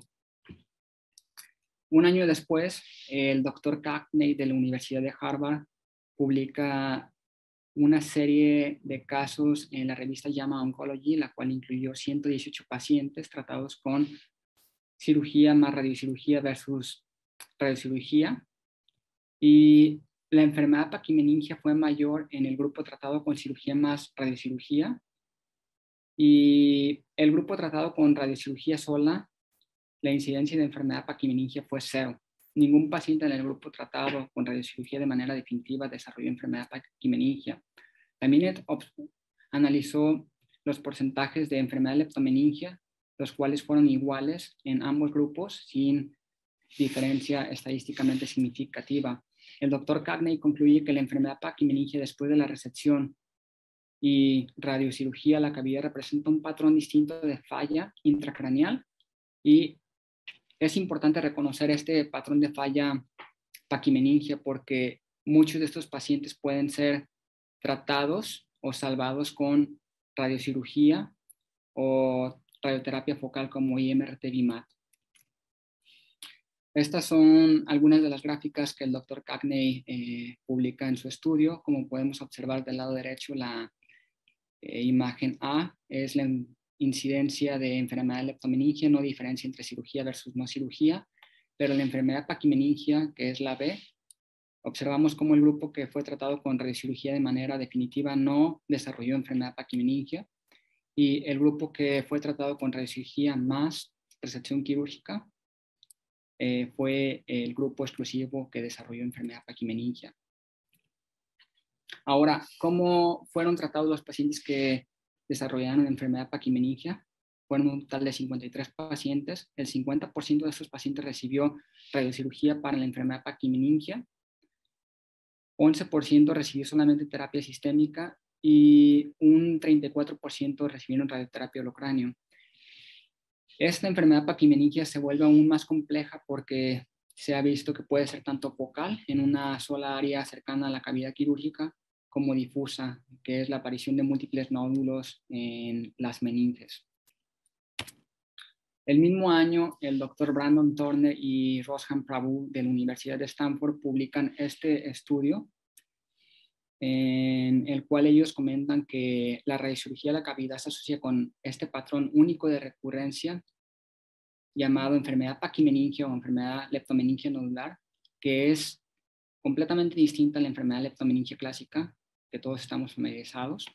Un año después, el doctor Cagney de la Universidad de Harvard publica una serie de casos en la revista JAMA Oncology, la cual incluyó 118 pacientes tratados con cirugía más radiocirugía versus radiocirugía, y la enfermedad paquimeningia fue mayor en el grupo tratado con cirugía más radiocirugía, y el grupo tratado con radiocirugía sola, la incidencia de enfermedad paquimeningia fue 0. Ningún paciente en el grupo tratado con radiocirugía de manera definitiva desarrolló enfermedad paquimeningia. También analizó los porcentajes de enfermedad leptomeningia, los cuales fueron iguales en ambos grupos sin diferencia estadísticamente significativa. El doctor Cagney concluye que la enfermedad paquimeningia después de la resección y radiocirugía a la cavidad representa un patrón distinto de falla intracraneal, y es importante reconocer este patrón de falla paquimeningia porque muchos de estos pacientes pueden ser tratados o salvados con radiocirugía o radioterapia focal como IMRT VIMAT. Estas son algunas de las gráficas que el doctor Cagney publica en su estudio. Como podemos observar del lado derecho, la imagen A es la incidencia de enfermedad leptomeningia, no diferencia entre cirugía versus no cirugía, pero la enfermedad paquimeningia, que es la B, observamos cómo el grupo que fue tratado con radiocirugía de manera definitiva no desarrolló enfermedad paquimeningia, y el grupo que fue tratado con radiocirugía más resección quirúrgica fue el grupo exclusivo que desarrolló enfermedad paquimeningia. Ahora, ¿cómo fueron tratados los pacientes que desarrollaron enfermedad paquimeningia? fueron un total de 53 pacientes. El 50% de estos pacientes recibió radiocirugía para la enfermedad paquimeningia. 11% recibió solamente terapia sistémica y un 34% recibieron radioterapia holocráneo. Esta enfermedad paquimeningia se vuelve aún más compleja porque se ha visto que puede ser tanto focal en una sola área cercana a la cavidad quirúrgica como difusa, que es la aparición de múltiples nódulos en las meninges. El mismo año, el doctor Brandon Turner y Roshan Prabhu de la Universidad de Stanford publican este estudio en el cual ellos comentan que la radiocirugía de la cavidad se asocia con este patrón único de recurrencia llamado enfermedad paquimeningia o enfermedad leptomeningia nodular, que es completamente distinta a la enfermedad leptomeningia clásica, que todos estamos familiarizados.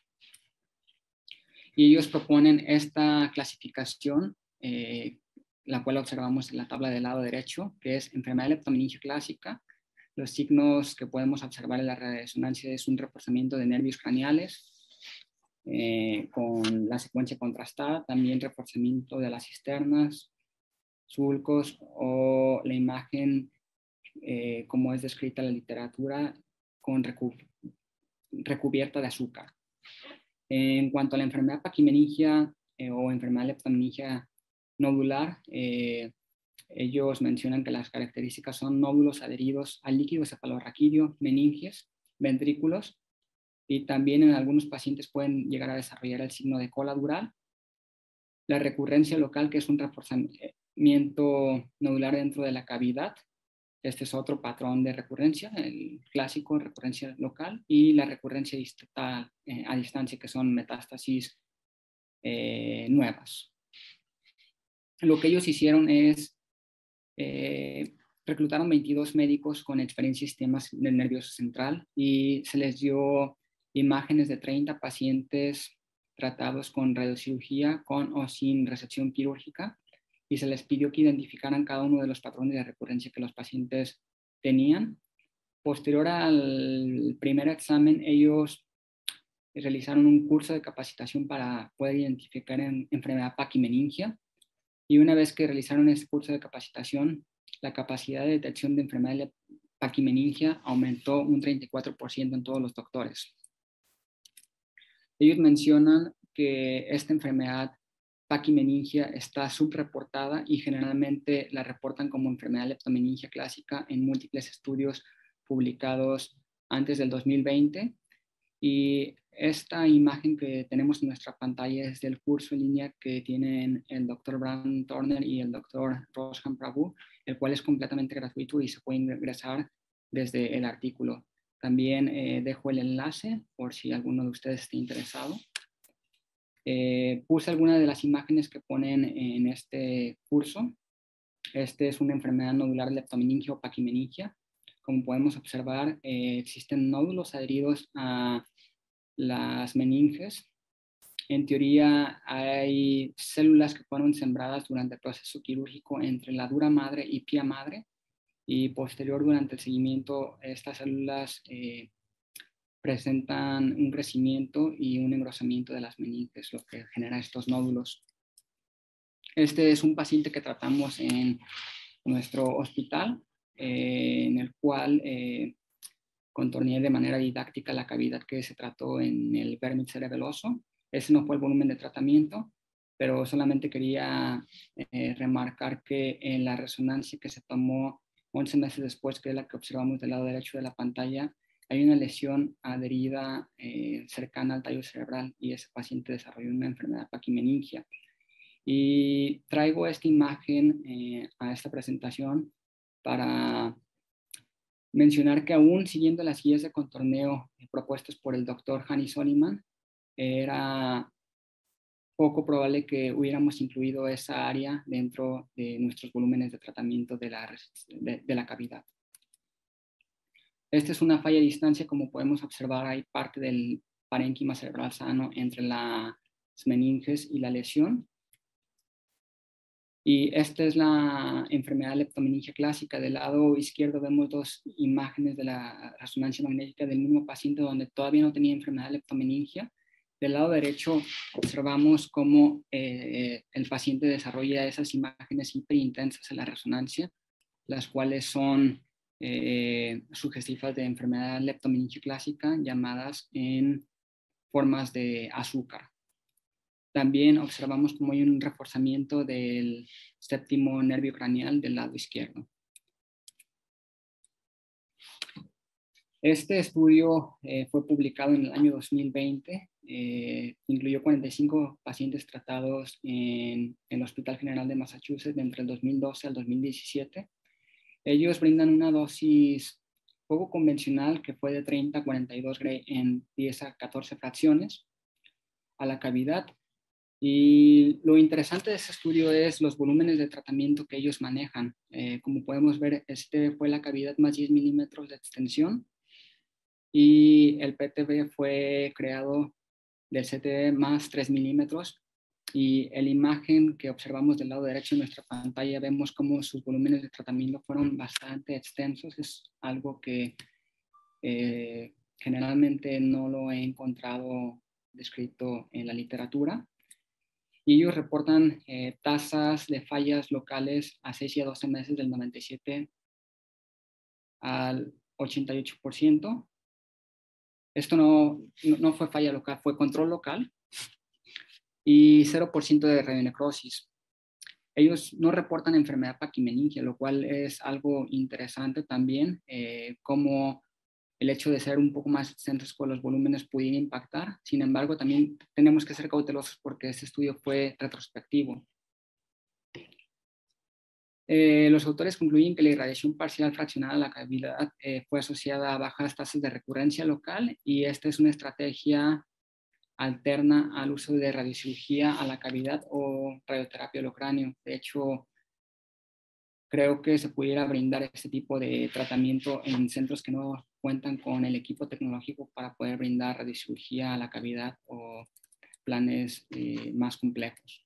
Y ellos proponen esta clasificación, la cual observamos en la tabla del lado derecho, que es enfermedad leptomeningia clásica. Los signos que podemos observar en la resonancia es un reforzamiento de nervios craneales con la secuencia contrastada, también reforzamiento de las cisternas, sulcos o la imagen como es descrita en la literatura con recubierta de azúcar. En cuanto a la enfermedad paquimeningia o enfermedad leptomeningia nodular, ellos mencionan que las características son nódulos adheridos al líquido cefalorraquídeo, meninges, ventrículos, y también en algunos pacientes pueden llegar a desarrollar el signo de cola dural. La recurrencia local, que es un reforzamiento nodular dentro de la cavidad. Este es otro patrón de recurrencia, el clásico, recurrencia local, y la recurrencia distal a distancia, que son metástasis nuevas. Lo que ellos hicieron es reclutaron 22 médicos con experiencia en sistemas del nervioso central y se les dio imágenes de 30 pacientes tratados con radiocirugía con o sin resección quirúrgica y se les pidió que identificaran cada uno de los patrones de recurrencia que los pacientes tenían. Posterior al primer examen, ellos realizaron un curso de capacitación para poder identificar enfermedad paquimeningia. Y una vez que realizaron ese curso de capacitación, la capacidad de detección de enfermedad de paquimeningia aumentó un 34% en todos los doctores. Ellos mencionan que esta enfermedad paquimeningia está subreportada y generalmente la reportan como enfermedad leptomeningia clásica en múltiples estudios publicados antes del 2020. Y esta imagen que tenemos en nuestra pantalla es del curso en línea que tienen el doctor Brandon Turner y el doctor Roshan Prabhu, el cual es completamente gratuito y se puede ingresar desde el artículo. También dejo el enlace por si alguno de ustedes esté interesado. Puse algunas de las imágenes que ponen en este curso. Este es una enfermedad nodular leptomeningia o paquimeningia. Como podemos observar, existen nódulos adheridos a las meninges. En teoría, hay células que fueron sembradas durante el proceso quirúrgico entre la dura madre y pía madre, y posterior durante el seguimiento, estas células presentan un crecimiento y un engrosamiento de las meninges, lo que genera estos nódulos. Este es un paciente que tratamos en nuestro hospital, en el cual contorneé de manera didáctica la cavidad que se trató en el vértice cerebeloso. Ese no fue el volumen de tratamiento, pero solamente quería remarcar que en la resonancia que se tomó 11 meses después, que es la que observamos del lado derecho de la pantalla, hay una lesión adherida cercana al tallo cerebral y ese paciente desarrolló una enfermedad paquimeningia. Y traigo esta imagen a esta presentación para mencionar que aún siguiendo las guías de contorneo propuestas por el doctor Hani Soliman, era poco probable que hubiéramos incluido esa área dentro de nuestros volúmenes de tratamiento de la cavidad. Esta es una falla de distancia, como podemos observar, hay parte del parénquima cerebral sano entre las meninges y la lesión. Y esta es la enfermedad leptomeningia clásica. Del lado izquierdo vemos dos imágenes de la resonancia magnética del mismo paciente donde todavía no tenía enfermedad leptomeningia Del lado derecho observamos cómo el paciente desarrolla esas imágenes hiperintensas en la resonancia, las cuales son sugestivas de enfermedad leptomeningoclásica llamadas en formas de azúcar. También observamos cómo hay un reforzamiento del séptimo nervio craneal del lado izquierdo. Este estudio fue publicado en el año 2020, incluyó 45 pacientes tratados en el Hospital General de Massachusetts entre el 2012 al 2017. Ellos brindan una dosis poco convencional que fue de 30 a 42 Gray en 10 a 14 fracciones a la cavidad. Y lo interesante de este estudio es los volúmenes de tratamiento que ellos manejan. Como podemos ver, este fue la cavidad más 10 milímetros de extensión y el PTB fue creado del CTB más 3 milímetros. Y en la imagen que observamos del lado derecho de nuestra pantalla vemos cómo sus volúmenes de tratamiento fueron bastante extensos. Es algo que generalmente no lo he encontrado descrito en la literatura. Y ellos reportan tasas de fallas locales a 6 y a 12 meses del 97 al 88%. Esto no fue falla local, fue control local. Y 0% de radionecrosis. Ellos no reportan enfermedad paquimeningia, lo cual es algo interesante también, como el hecho de ser un poco más extensos con los volúmenes pudiera impactar. Sin embargo, también tenemos que ser cautelosos porque este estudio fue retrospectivo. Los autores concluyen que la irradiación parcial fraccionada a la cavidad fue asociada a bajas tasas de recurrencia local y esta es una estrategia alterna al uso de radiocirugía a la cavidad o radioterapia holocráneo. De hecho, creo que se pudiera brindar este tipo de tratamiento en centros que no cuentan con el equipo tecnológico para poder brindar radiocirugía a la cavidad o planes más complejos.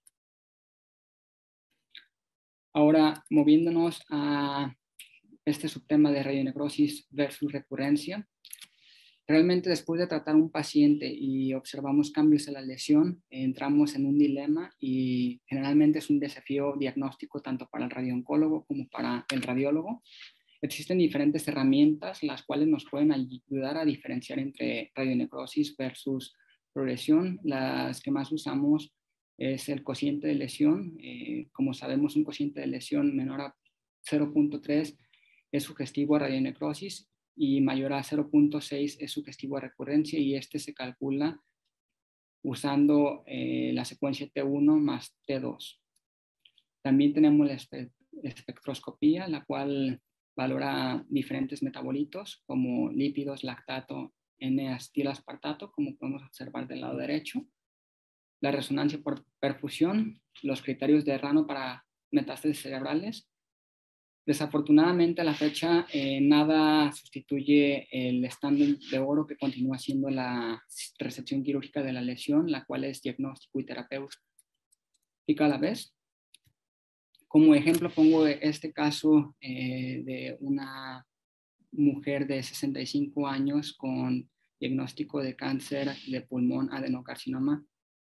Ahora, moviéndonos a este subtema de radionecrosis versus recurrencia, realmente después de tratar a un paciente y observamos cambios en la lesión, entramos en un dilema y generalmente es un desafío diagnóstico tanto para el radiooncólogo como para el radiólogo. Existen diferentes herramientas las cuales nos pueden ayudar a diferenciar entre radionecrosis versus progresión. Las que más usamos es el cociente de lesión. Como sabemos, un cociente de lesión menor a 0.3 es sugestivo a radionecrosis y mayor a 0.6 es sugestivo a recurrencia y este se calcula usando la secuencia T1 más T2. También tenemos la espectroscopía, la cual valora diferentes metabolitos como lípidos, lactato, N-acetilaspartato, como podemos observar del lado derecho. La resonancia por perfusión, los criterios de Rano para metástasis cerebrales. Desafortunadamente a la fecha nada sustituye el estándar de oro que continúa siendo la resección quirúrgica de la lesión, la cual es diagnóstico y terapéutica a la vez. Como ejemplo pongo este caso de una mujer de 65 años con diagnóstico de cáncer de pulmón adenocarcinoma.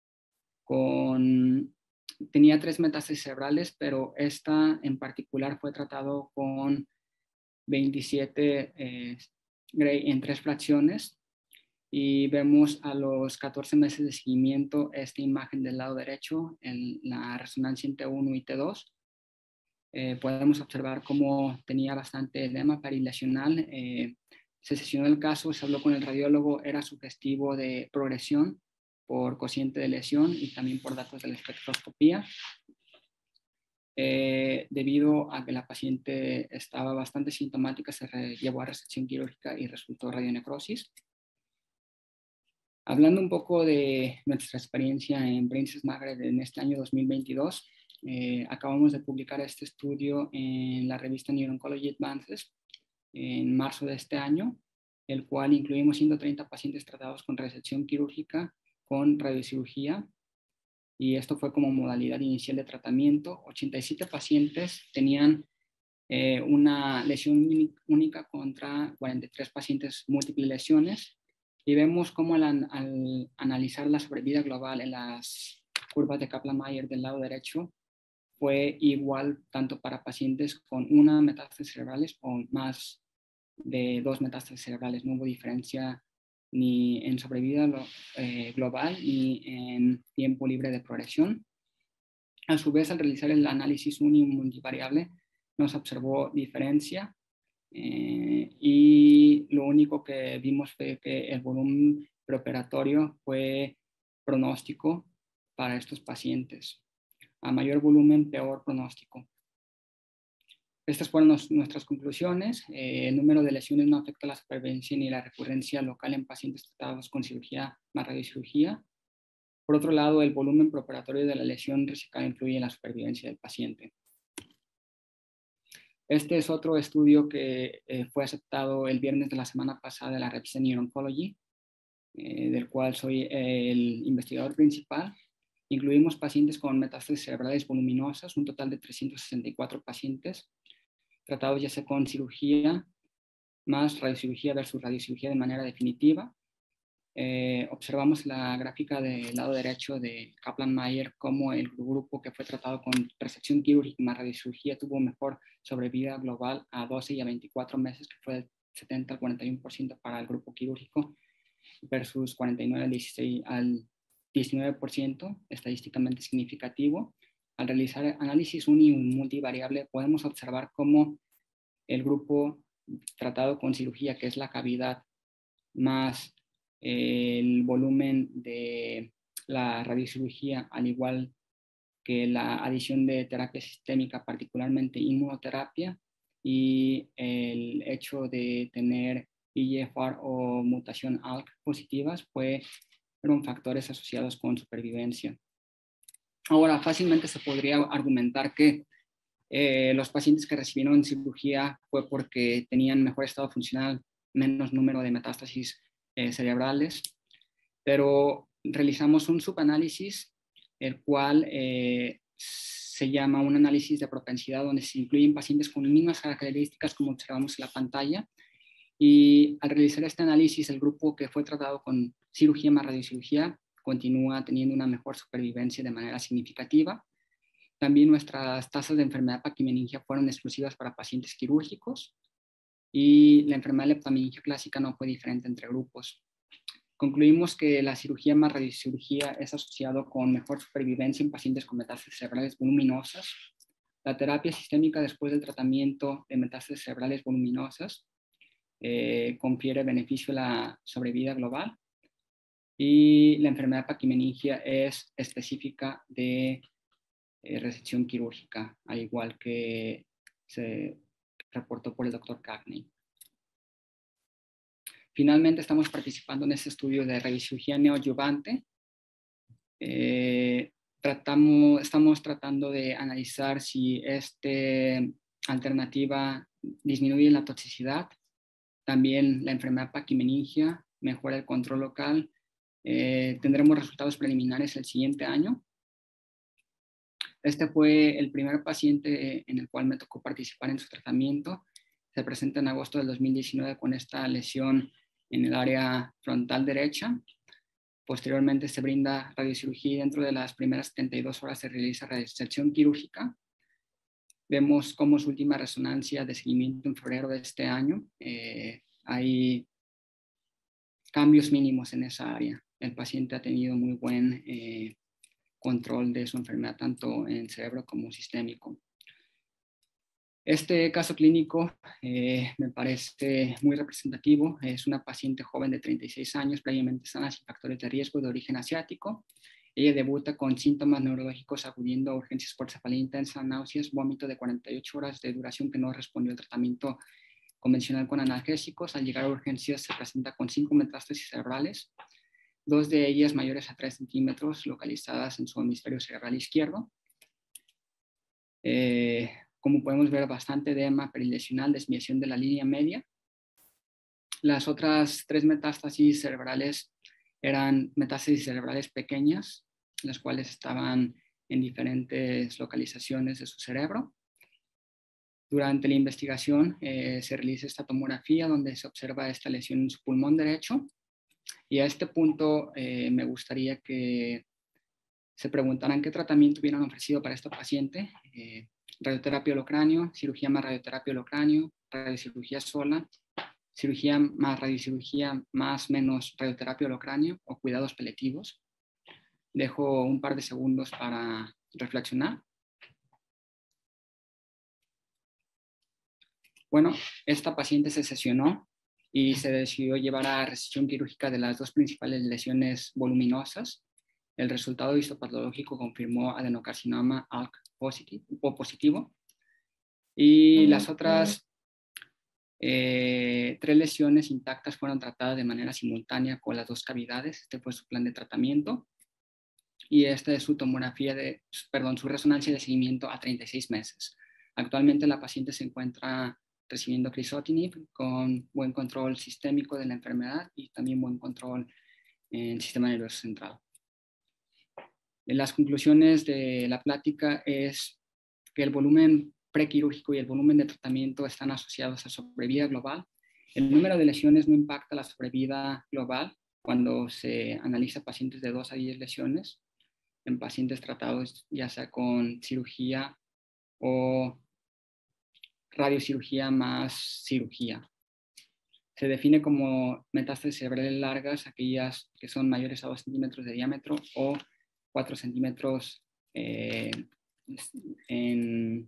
Tenía 3 metástasis cerebrales, pero esta en particular fue tratado con 27 Gray en 3 fracciones y vemos a los 14 meses de seguimiento esta imagen del lado derecho en la resonancia en T1 y T2. Podemos observar cómo tenía bastante edema perilesional. Se sesionó el caso, se habló con el radiólogo, era sugestivo de progresión por cociente de lesión y también por datos de la espectroscopía. Debido a que la paciente estaba bastante sintomática, se llevó a resección quirúrgica y resultó radionecrosis. Hablando un poco de nuestra experiencia en Princess Margaret en este año 2022, acabamos de publicar este estudio en la revista Neuro-Oncology Advances en marzo de este año, el cual incluimos 130 pacientes tratados con resección quirúrgica con radiocirugía, y esto fue como modalidad inicial de tratamiento. 87 pacientes tenían una lesión única contra 43 pacientes múltiples lesiones. Y vemos cómo al analizar la sobrevida global en las curvas de Kaplan-Meier del lado derecho, fue igual tanto para pacientes con una metástasis cerebrales o más de 2 metástasis cerebrales. No hubo diferencia ni en sobrevida global ni en tiempo libre de progresión. A su vez, al realizar el análisis unimultivariable, no se observó diferencia y lo único que vimos fue que el volumen preoperatorio fue pronóstico para estos pacientes. A mayor volumen, peor pronóstico. Estas fueron nuestras conclusiones. El número de lesiones no afecta la supervivencia ni la recurrencia local en pacientes tratados con cirugía más radiocirugía. Por otro lado, el volumen preoperatorio de la lesión resecada influye en la supervivencia del paciente. Este es otro estudio que fue aceptado el viernes de la semana pasada en la revista Neuro-Oncology, del cual soy el investigador principal. Incluimos pacientes con metástasis cerebrales voluminosas, un total de 364 pacientes, tratados ya sea con cirugía más radiocirugía versus radiocirugía de manera definitiva. Observamos la gráfica del lado derecho de Kaplan-Meier cómo el grupo que fue tratado con resección quirúrgica más radiocirugía tuvo mejor sobrevida global a 12 y a 24 meses, que fue del 70 al 41% para el grupo quirúrgico versus 49 al 19%, estadísticamente significativo. Al realizar análisis multivariable podemos observar cómo el grupo tratado con cirugía, que es la cavidad más el volumen de la radiocirugía, al igual que la adición de terapia sistémica, particularmente inmunoterapia, y el hecho de tener EGFR o mutación ALK positivas, fueron factores asociados con supervivencia. Ahora, fácilmente se podría argumentar que los pacientes que recibieron cirugía fue porque tenían mejor estado funcional, menos número de metástasis cerebrales, pero realizamos un subanálisis, el cual se llama un análisis de propensidad, donde se incluyen pacientes con mismas características como observamos en la pantalla, y al realizar este análisis, el grupo que fue tratado con cirugía más radiocirugía continúa teniendo una mejor supervivencia de manera significativa. También nuestras tasas de enfermedad paquimeningia fueron exclusivas para pacientes quirúrgicos y la enfermedad leptomeningia clásica no fue diferente entre grupos. Concluimos que la cirugía más radiocirugía es asociado con mejor supervivencia en pacientes con metástasis cerebrales voluminosas. La terapia sistémica después del tratamiento de metástasis cerebrales voluminosas confiere beneficio a la sobrevida global, y la enfermedad paquimeningia es específica de resección quirúrgica, al igual que se reportó por el doctor Cagney. Finalmente, estamos participando en este estudio de radiocirugía neoadyuvante. Estamos tratando de analizar si esta alternativa disminuye la toxicidad, también la enfermedad paquimeningia, mejora el control local. Tendremos resultados preliminares el siguiente año. Este fue el primer paciente en el cual me tocó participar en su tratamiento. Se presenta en agosto del 2019 con esta lesión en el área frontal derecha. Posteriormente se brinda radiocirugía y dentro de las primeras 72 horas se realiza resección quirúrgica. Vemos cómo su última resonancia de seguimiento en febrero de este año. Hay cambios mínimos en esa área. El paciente ha tenido muy buen control de su enfermedad, tanto en cerebro como sistémico. Este caso clínico me parece muy representativo. Es una paciente joven de 36 años, previamente sana, sin factores de riesgo, de origen asiático. Ella debuta con síntomas neurológicos acudiendo a urgencias por cefalea intensa, náuseas, vómito de 48 horas de duración que no respondió al tratamiento convencional con analgésicos. Al llegar a urgencias se presenta con 5 metástasis cerebrales, 2 de ellas mayores a 3 centímetros, localizadas en su hemisferio cerebral izquierdo. Como podemos ver, bastante edema perilesional, desviación de la línea media. Las otras 3 metástasis cerebrales eran metástasis cerebrales pequeñas, las cuales estaban en diferentes localizaciones de su cerebro. Durante la investigación se realiza esta tomografía donde se observa esta lesión en su pulmón derecho. Y a este punto me gustaría que se preguntaran qué tratamiento hubieran ofrecido para esta paciente. Radioterapia holocráneo, cirugía más radioterapia holocráneo, radiocirugía sola, cirugía más radiocirugía más menos radioterapia holocráneo o cuidados paliativos. Dejo un par de segundos para reflexionar. Bueno, esta paciente se sesionó y se decidió llevar a resección quirúrgica de las dos principales lesiones voluminosas. El resultado histopatológico confirmó adenocarcinoma ALK positivo y las otras 3 lesiones intactas fueron tratadas de manera simultánea con las 2 cavidades. Este fue su plan de tratamiento y esta es su tomografía su resonancia de seguimiento a 36 meses. Actualmente la paciente se encuentra recibiendo crizotinib con buen control sistémico de la enfermedad y también buen control en el sistema nervioso central. Las conclusiones de la plática es que el volumen prequirúrgico y el volumen de tratamiento están asociados a sobrevida global. El número de lesiones no impacta la sobrevida global cuando se analiza pacientes de 2 a 10 lesiones en pacientes tratados ya sea con cirugía o radiocirugía más cirugía. Se define como metástasis cerebrales largas aquellas que son mayores a 2 centímetros de diámetro o 4 centímetros en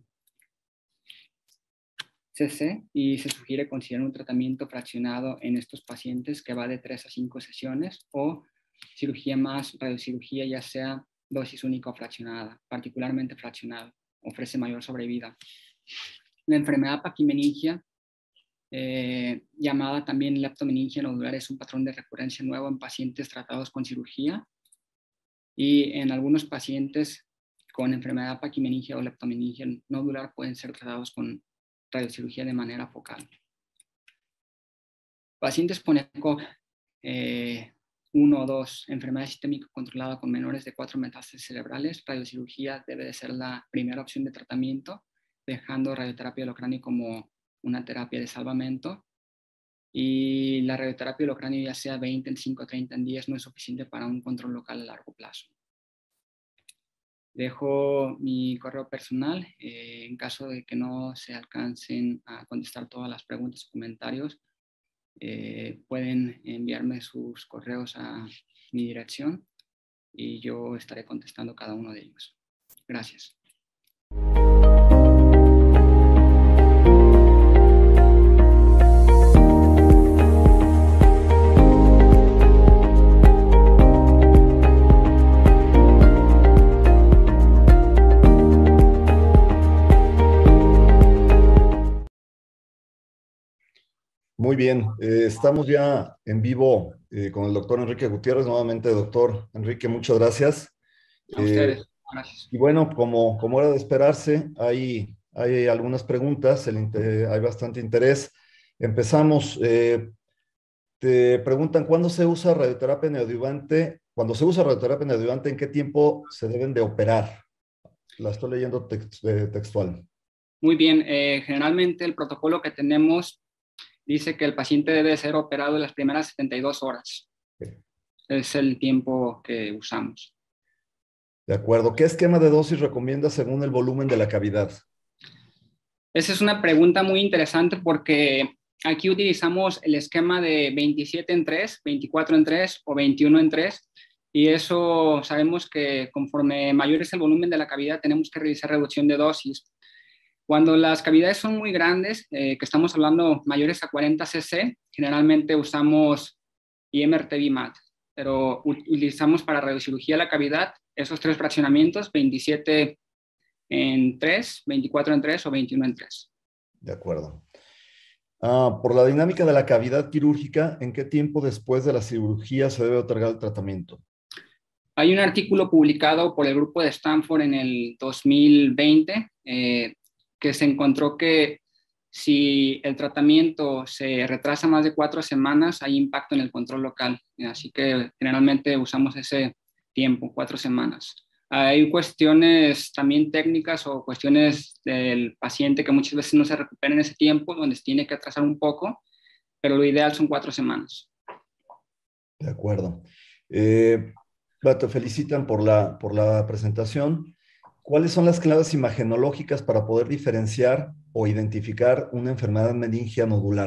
CC, y se sugiere considerar un tratamiento fraccionado en estos pacientes que va de 3 a 5 sesiones o cirugía más radiocirugía, ya sea dosis única o fraccionada, particularmente fraccionada, ofrece mayor sobrevida. La enfermedad paquimeningia, llamada también leptomeningia nodular, es un patrón de recurrencia nuevo en pacientes tratados con cirugía y en algunos pacientes con enfermedad paquimeningia o leptomeningia nodular pueden ser tratados con radiocirugía de manera focal. Pacientes con ECOG 1 o 2, enfermedad sistémica controlada con menores de 4 metástasis cerebrales, radiocirugía debe de ser la primera opción de tratamiento, dejando radioterapia holocráneo como una terapia de salvamento. Y la radioterapia holocráneo, ya sea 20 en 5, 30 en 10, no es suficiente para un control local a largo plazo. Dejo mi correo personal. En caso de que no se alcancen a contestar todas las preguntas o comentarios, pueden enviarme sus correos a mi dirección y yo estaré contestando cada uno de ellos. Gracias. Muy bien, estamos ya en vivo con el doctor Enrique Gutiérrez. Nuevamente, doctor Enrique, muchas gracias. A ustedes, gracias. Y bueno, como era de esperarse, hay algunas preguntas, hay bastante interés. Empezamos. Te preguntan, ¿cuándo se usa radioterapia neoadyuvante? Cuando se usa radioterapia neoadyuvante, ¿en qué tiempo se deben de operar? La estoy leyendo textual. Muy bien, generalmente el protocolo que tenemos dice que el paciente debe ser operado en las primeras 72 horas. Okay. Es el tiempo que usamos. De acuerdo. ¿Qué esquema de dosis recomienda según el volumen de la cavidad? Esa es una pregunta muy interesante porque aquí utilizamos el esquema de 27 en 3, 24 en 3 o 21 en 3. Y eso sabemos que conforme mayor es el volumen de la cavidad, tenemos que realizar reducción de dosis. Cuando las cavidades son muy grandes, que estamos hablando mayores a 40 cc, generalmente usamos IMRT-BMAT, pero utilizamos para radiocirugía la cavidad esos 3 fraccionamientos, 27 en 3, 24 en 3 o 21 en 3. De acuerdo. Por la dinámica de la cavidad quirúrgica, ¿en qué tiempo después de la cirugía se debe otorgar el tratamiento? Hay un artículo publicado por el grupo de Stanford en el 2020, que se encontró que si el tratamiento se retrasa más de 4 semanas, hay impacto en el control local. Así que generalmente usamos ese tiempo, 4 semanas. Hay cuestiones también técnicas o cuestiones del paciente que muchas veces no se recuperan en ese tiempo, donde se tiene que atrasar un poco, pero lo ideal son 4 semanas. De acuerdo. Bueno, te felicitan por la presentación. ¿Cuáles son las claves imagenológicas para poder diferenciar o identificar una enfermedad meningia nodular?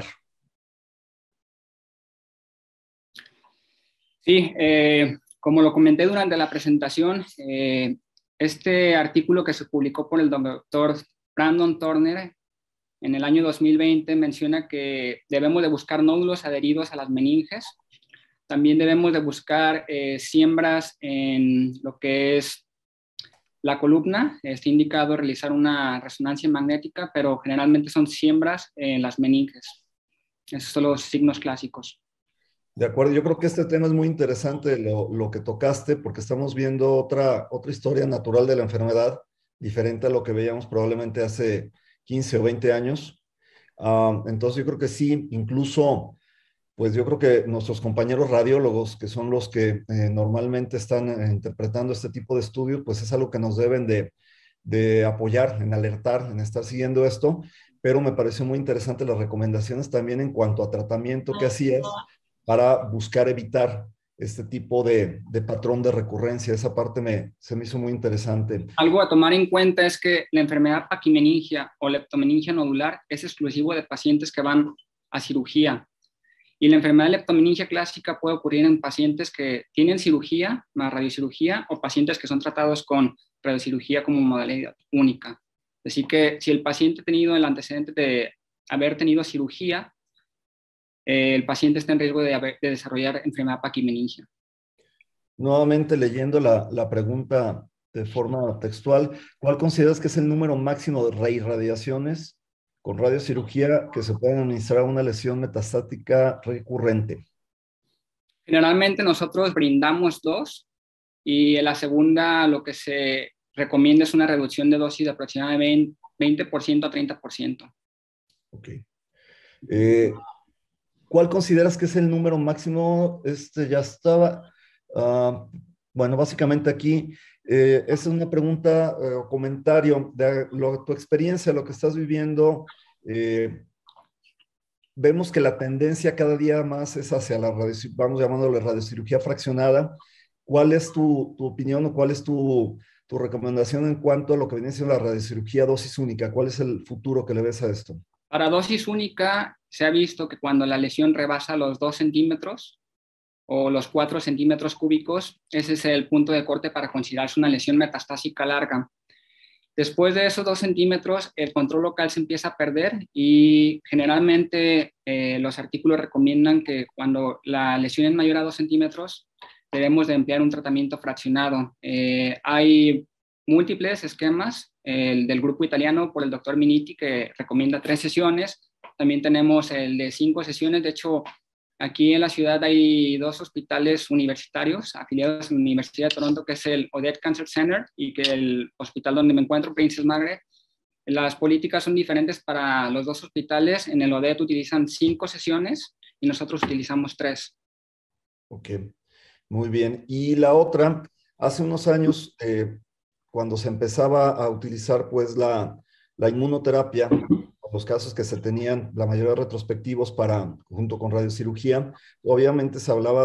Sí, como lo comenté durante la presentación, este artículo que se publicó por el doctor Brandon Turner en el año 2020 menciona que debemos de buscar nódulos adheridos a las meninges. También debemos de buscar siembras en lo que es la columna. Está indicado realizar una resonancia magnética, pero generalmente son siembras en las meninges. Esos son los signos clásicos. De acuerdo, yo creo que este tema es muy interesante lo que tocaste, porque estamos viendo otra historia natural de la enfermedad, diferente a lo que veíamos probablemente hace 15 o 20 años. Entonces yo creo que sí, incluso, pues yo creo que nuestros compañeros radiólogos, que son los que normalmente están interpretando este tipo de estudios, pues es algo que nos deben de apoyar, en alertar, en estar siguiendo esto, pero me pareció muy interesante las recomendaciones también en cuanto a tratamiento que hacías para buscar evitar este tipo de patrón de recurrencia. Esa parte se me hizo muy interesante. Algo a tomar en cuenta es que la enfermedad paquimeningia o leptomeningia nodular es exclusivo de pacientes que van a cirugía. Y la enfermedad de leptomeningia clásica puede ocurrir en pacientes que tienen cirugía más radiocirugía o pacientes que son tratados con radiocirugía como modalidad única. Así que si el paciente ha tenido el antecedente de haber tenido cirugía, el paciente está en riesgo de desarrollar enfermedad paquimeningia. Nuevamente leyendo la pregunta de forma textual, ¿cuál consideras que es el número máximo de reirradiaciones con radiocirugía que se pueden administrar a una lesión metastática recurrente? Generalmente nosotros brindamos 2 y en la segunda lo que se recomienda es una reducción de dosis de aproximadamente 20% a 30%. Ok. ¿Cuál consideras que es el número máximo? Este ya estaba. Uh, bueno, básicamente aquí, esa es una pregunta o comentario de tu experiencia, lo que estás viviendo. Vemos que la tendencia cada día más es hacia la vamos llamándole radiocirugía fraccionada. ¿Cuál es tu opinión o cuál es tu recomendación en cuanto a lo que viene siendo la radiocirugía dosis única? ¿Cuál es el futuro que le ves a esto? Para dosis única se ha visto que cuando la lesión rebasa los 2 centímetros o los 4 centímetros cúbicos, ese es el punto de corte para considerarse una lesión metastásica larga. Después de esos 2 centímetros, el control local se empieza a perder y generalmente los artículos recomiendan que cuando la lesión es mayor a 2 centímetros, debemos de emplear un tratamiento fraccionado. Hay múltiples esquemas, el del grupo italiano por el doctor Miniti, que recomienda 3 sesiones. También tenemos el de 5 sesiones. De hecho, aquí en la ciudad hay 2 hospitales universitarios afiliados a la Universidad de Toronto, que es el Odette Cancer Center y que el hospital donde me encuentro, Princess Margaret. Las políticas son diferentes para los 2 hospitales. En el Odette utilizan 5 sesiones y nosotros utilizamos 3. Ok, muy bien. Y la otra, hace unos años, cuando se empezaba a utilizar pues la inmunoterapia, los casos que se tenían, la mayoría retrospectivos junto con radiocirugía, obviamente se hablaba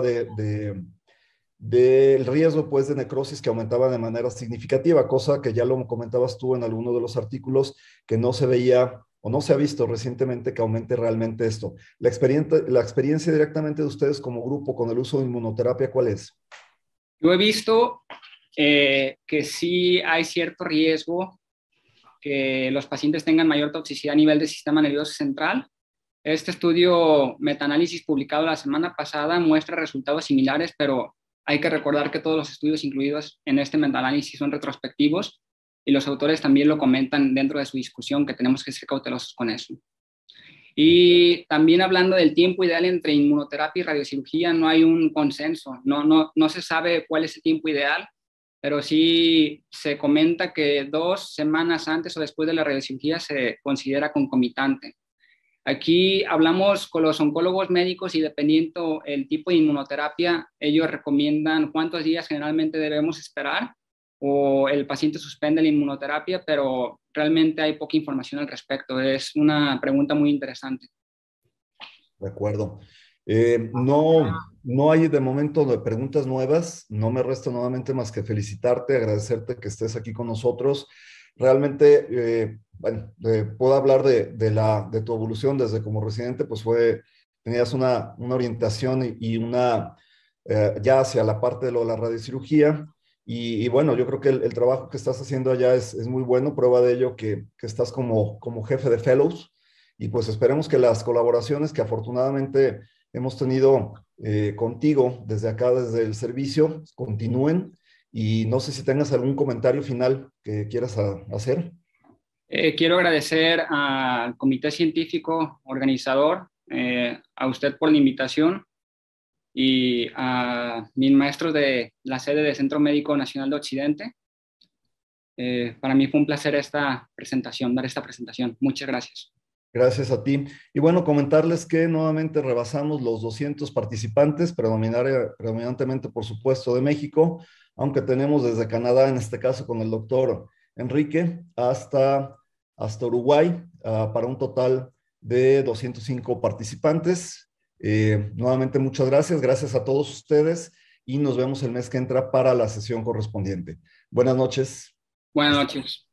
del riesgo pues de necrosis que aumentaba de manera significativa, cosa que ya lo comentabas tú en alguno de los artículos, que no se veía o no se ha visto recientemente que aumente realmente esto. La experiencia directamente de ustedes como grupo con el uso de inmunoterapia, ¿cuál es? Yo he visto que sí hay cierto riesgo que los pacientes tengan mayor toxicidad a nivel del sistema nervioso central. Este estudio metaanálisis publicado la semana pasada muestra resultados similares, pero hay que recordar que todos los estudios incluidos en este metaanálisis son retrospectivos y los autores también lo comentan dentro de su discusión, que tenemos que ser cautelosos con eso. Y también hablando del tiempo ideal entre inmunoterapia y radiocirugía, no hay un consenso, no se sabe cuál es el tiempo ideal, pero sí se comenta que 2 semanas antes o después de la radiocirugía se considera concomitante. Aquí hablamos con los oncólogos médicos y dependiendo el tipo de inmunoterapia, ellos recomiendan cuántos días generalmente debemos esperar o el paciente suspende la inmunoterapia, pero realmente hay poca información al respecto. Es una pregunta muy interesante. De acuerdo. No hay de momento de preguntas nuevas. No me resta nuevamente más que felicitarte, agradecerte que estés aquí con nosotros. Realmente, bueno, puedo hablar de tu evolución desde como residente, pues tenías una orientación y una ya hacia la parte de la radiocirugía. Y bueno, yo creo que el trabajo que estás haciendo allá es muy bueno, prueba de ello que estás como jefe de fellows. Y pues esperemos que las colaboraciones que afortunadamente hemos tenido contigo desde acá, desde el servicio, continúen. Y no sé si tengas algún comentario final que quieras hacer. Quiero agradecer al comité científico organizador, a usted por la invitación y a mis maestros de la sede del Centro Médico Nacional de Occidente. Para mí fue un placer dar esta presentación. Muchas gracias. Gracias a ti. Y bueno, comentarles que nuevamente rebasamos los 200 participantes, predominantemente, por supuesto, de México, aunque tenemos desde Canadá, en este caso con el doctor Enrique, hasta Uruguay, para un total de 205 participantes. Nuevamente, muchas gracias. Gracias a todos ustedes y nos vemos el mes que entra para la sesión correspondiente. Buenas noches. Buenas noches.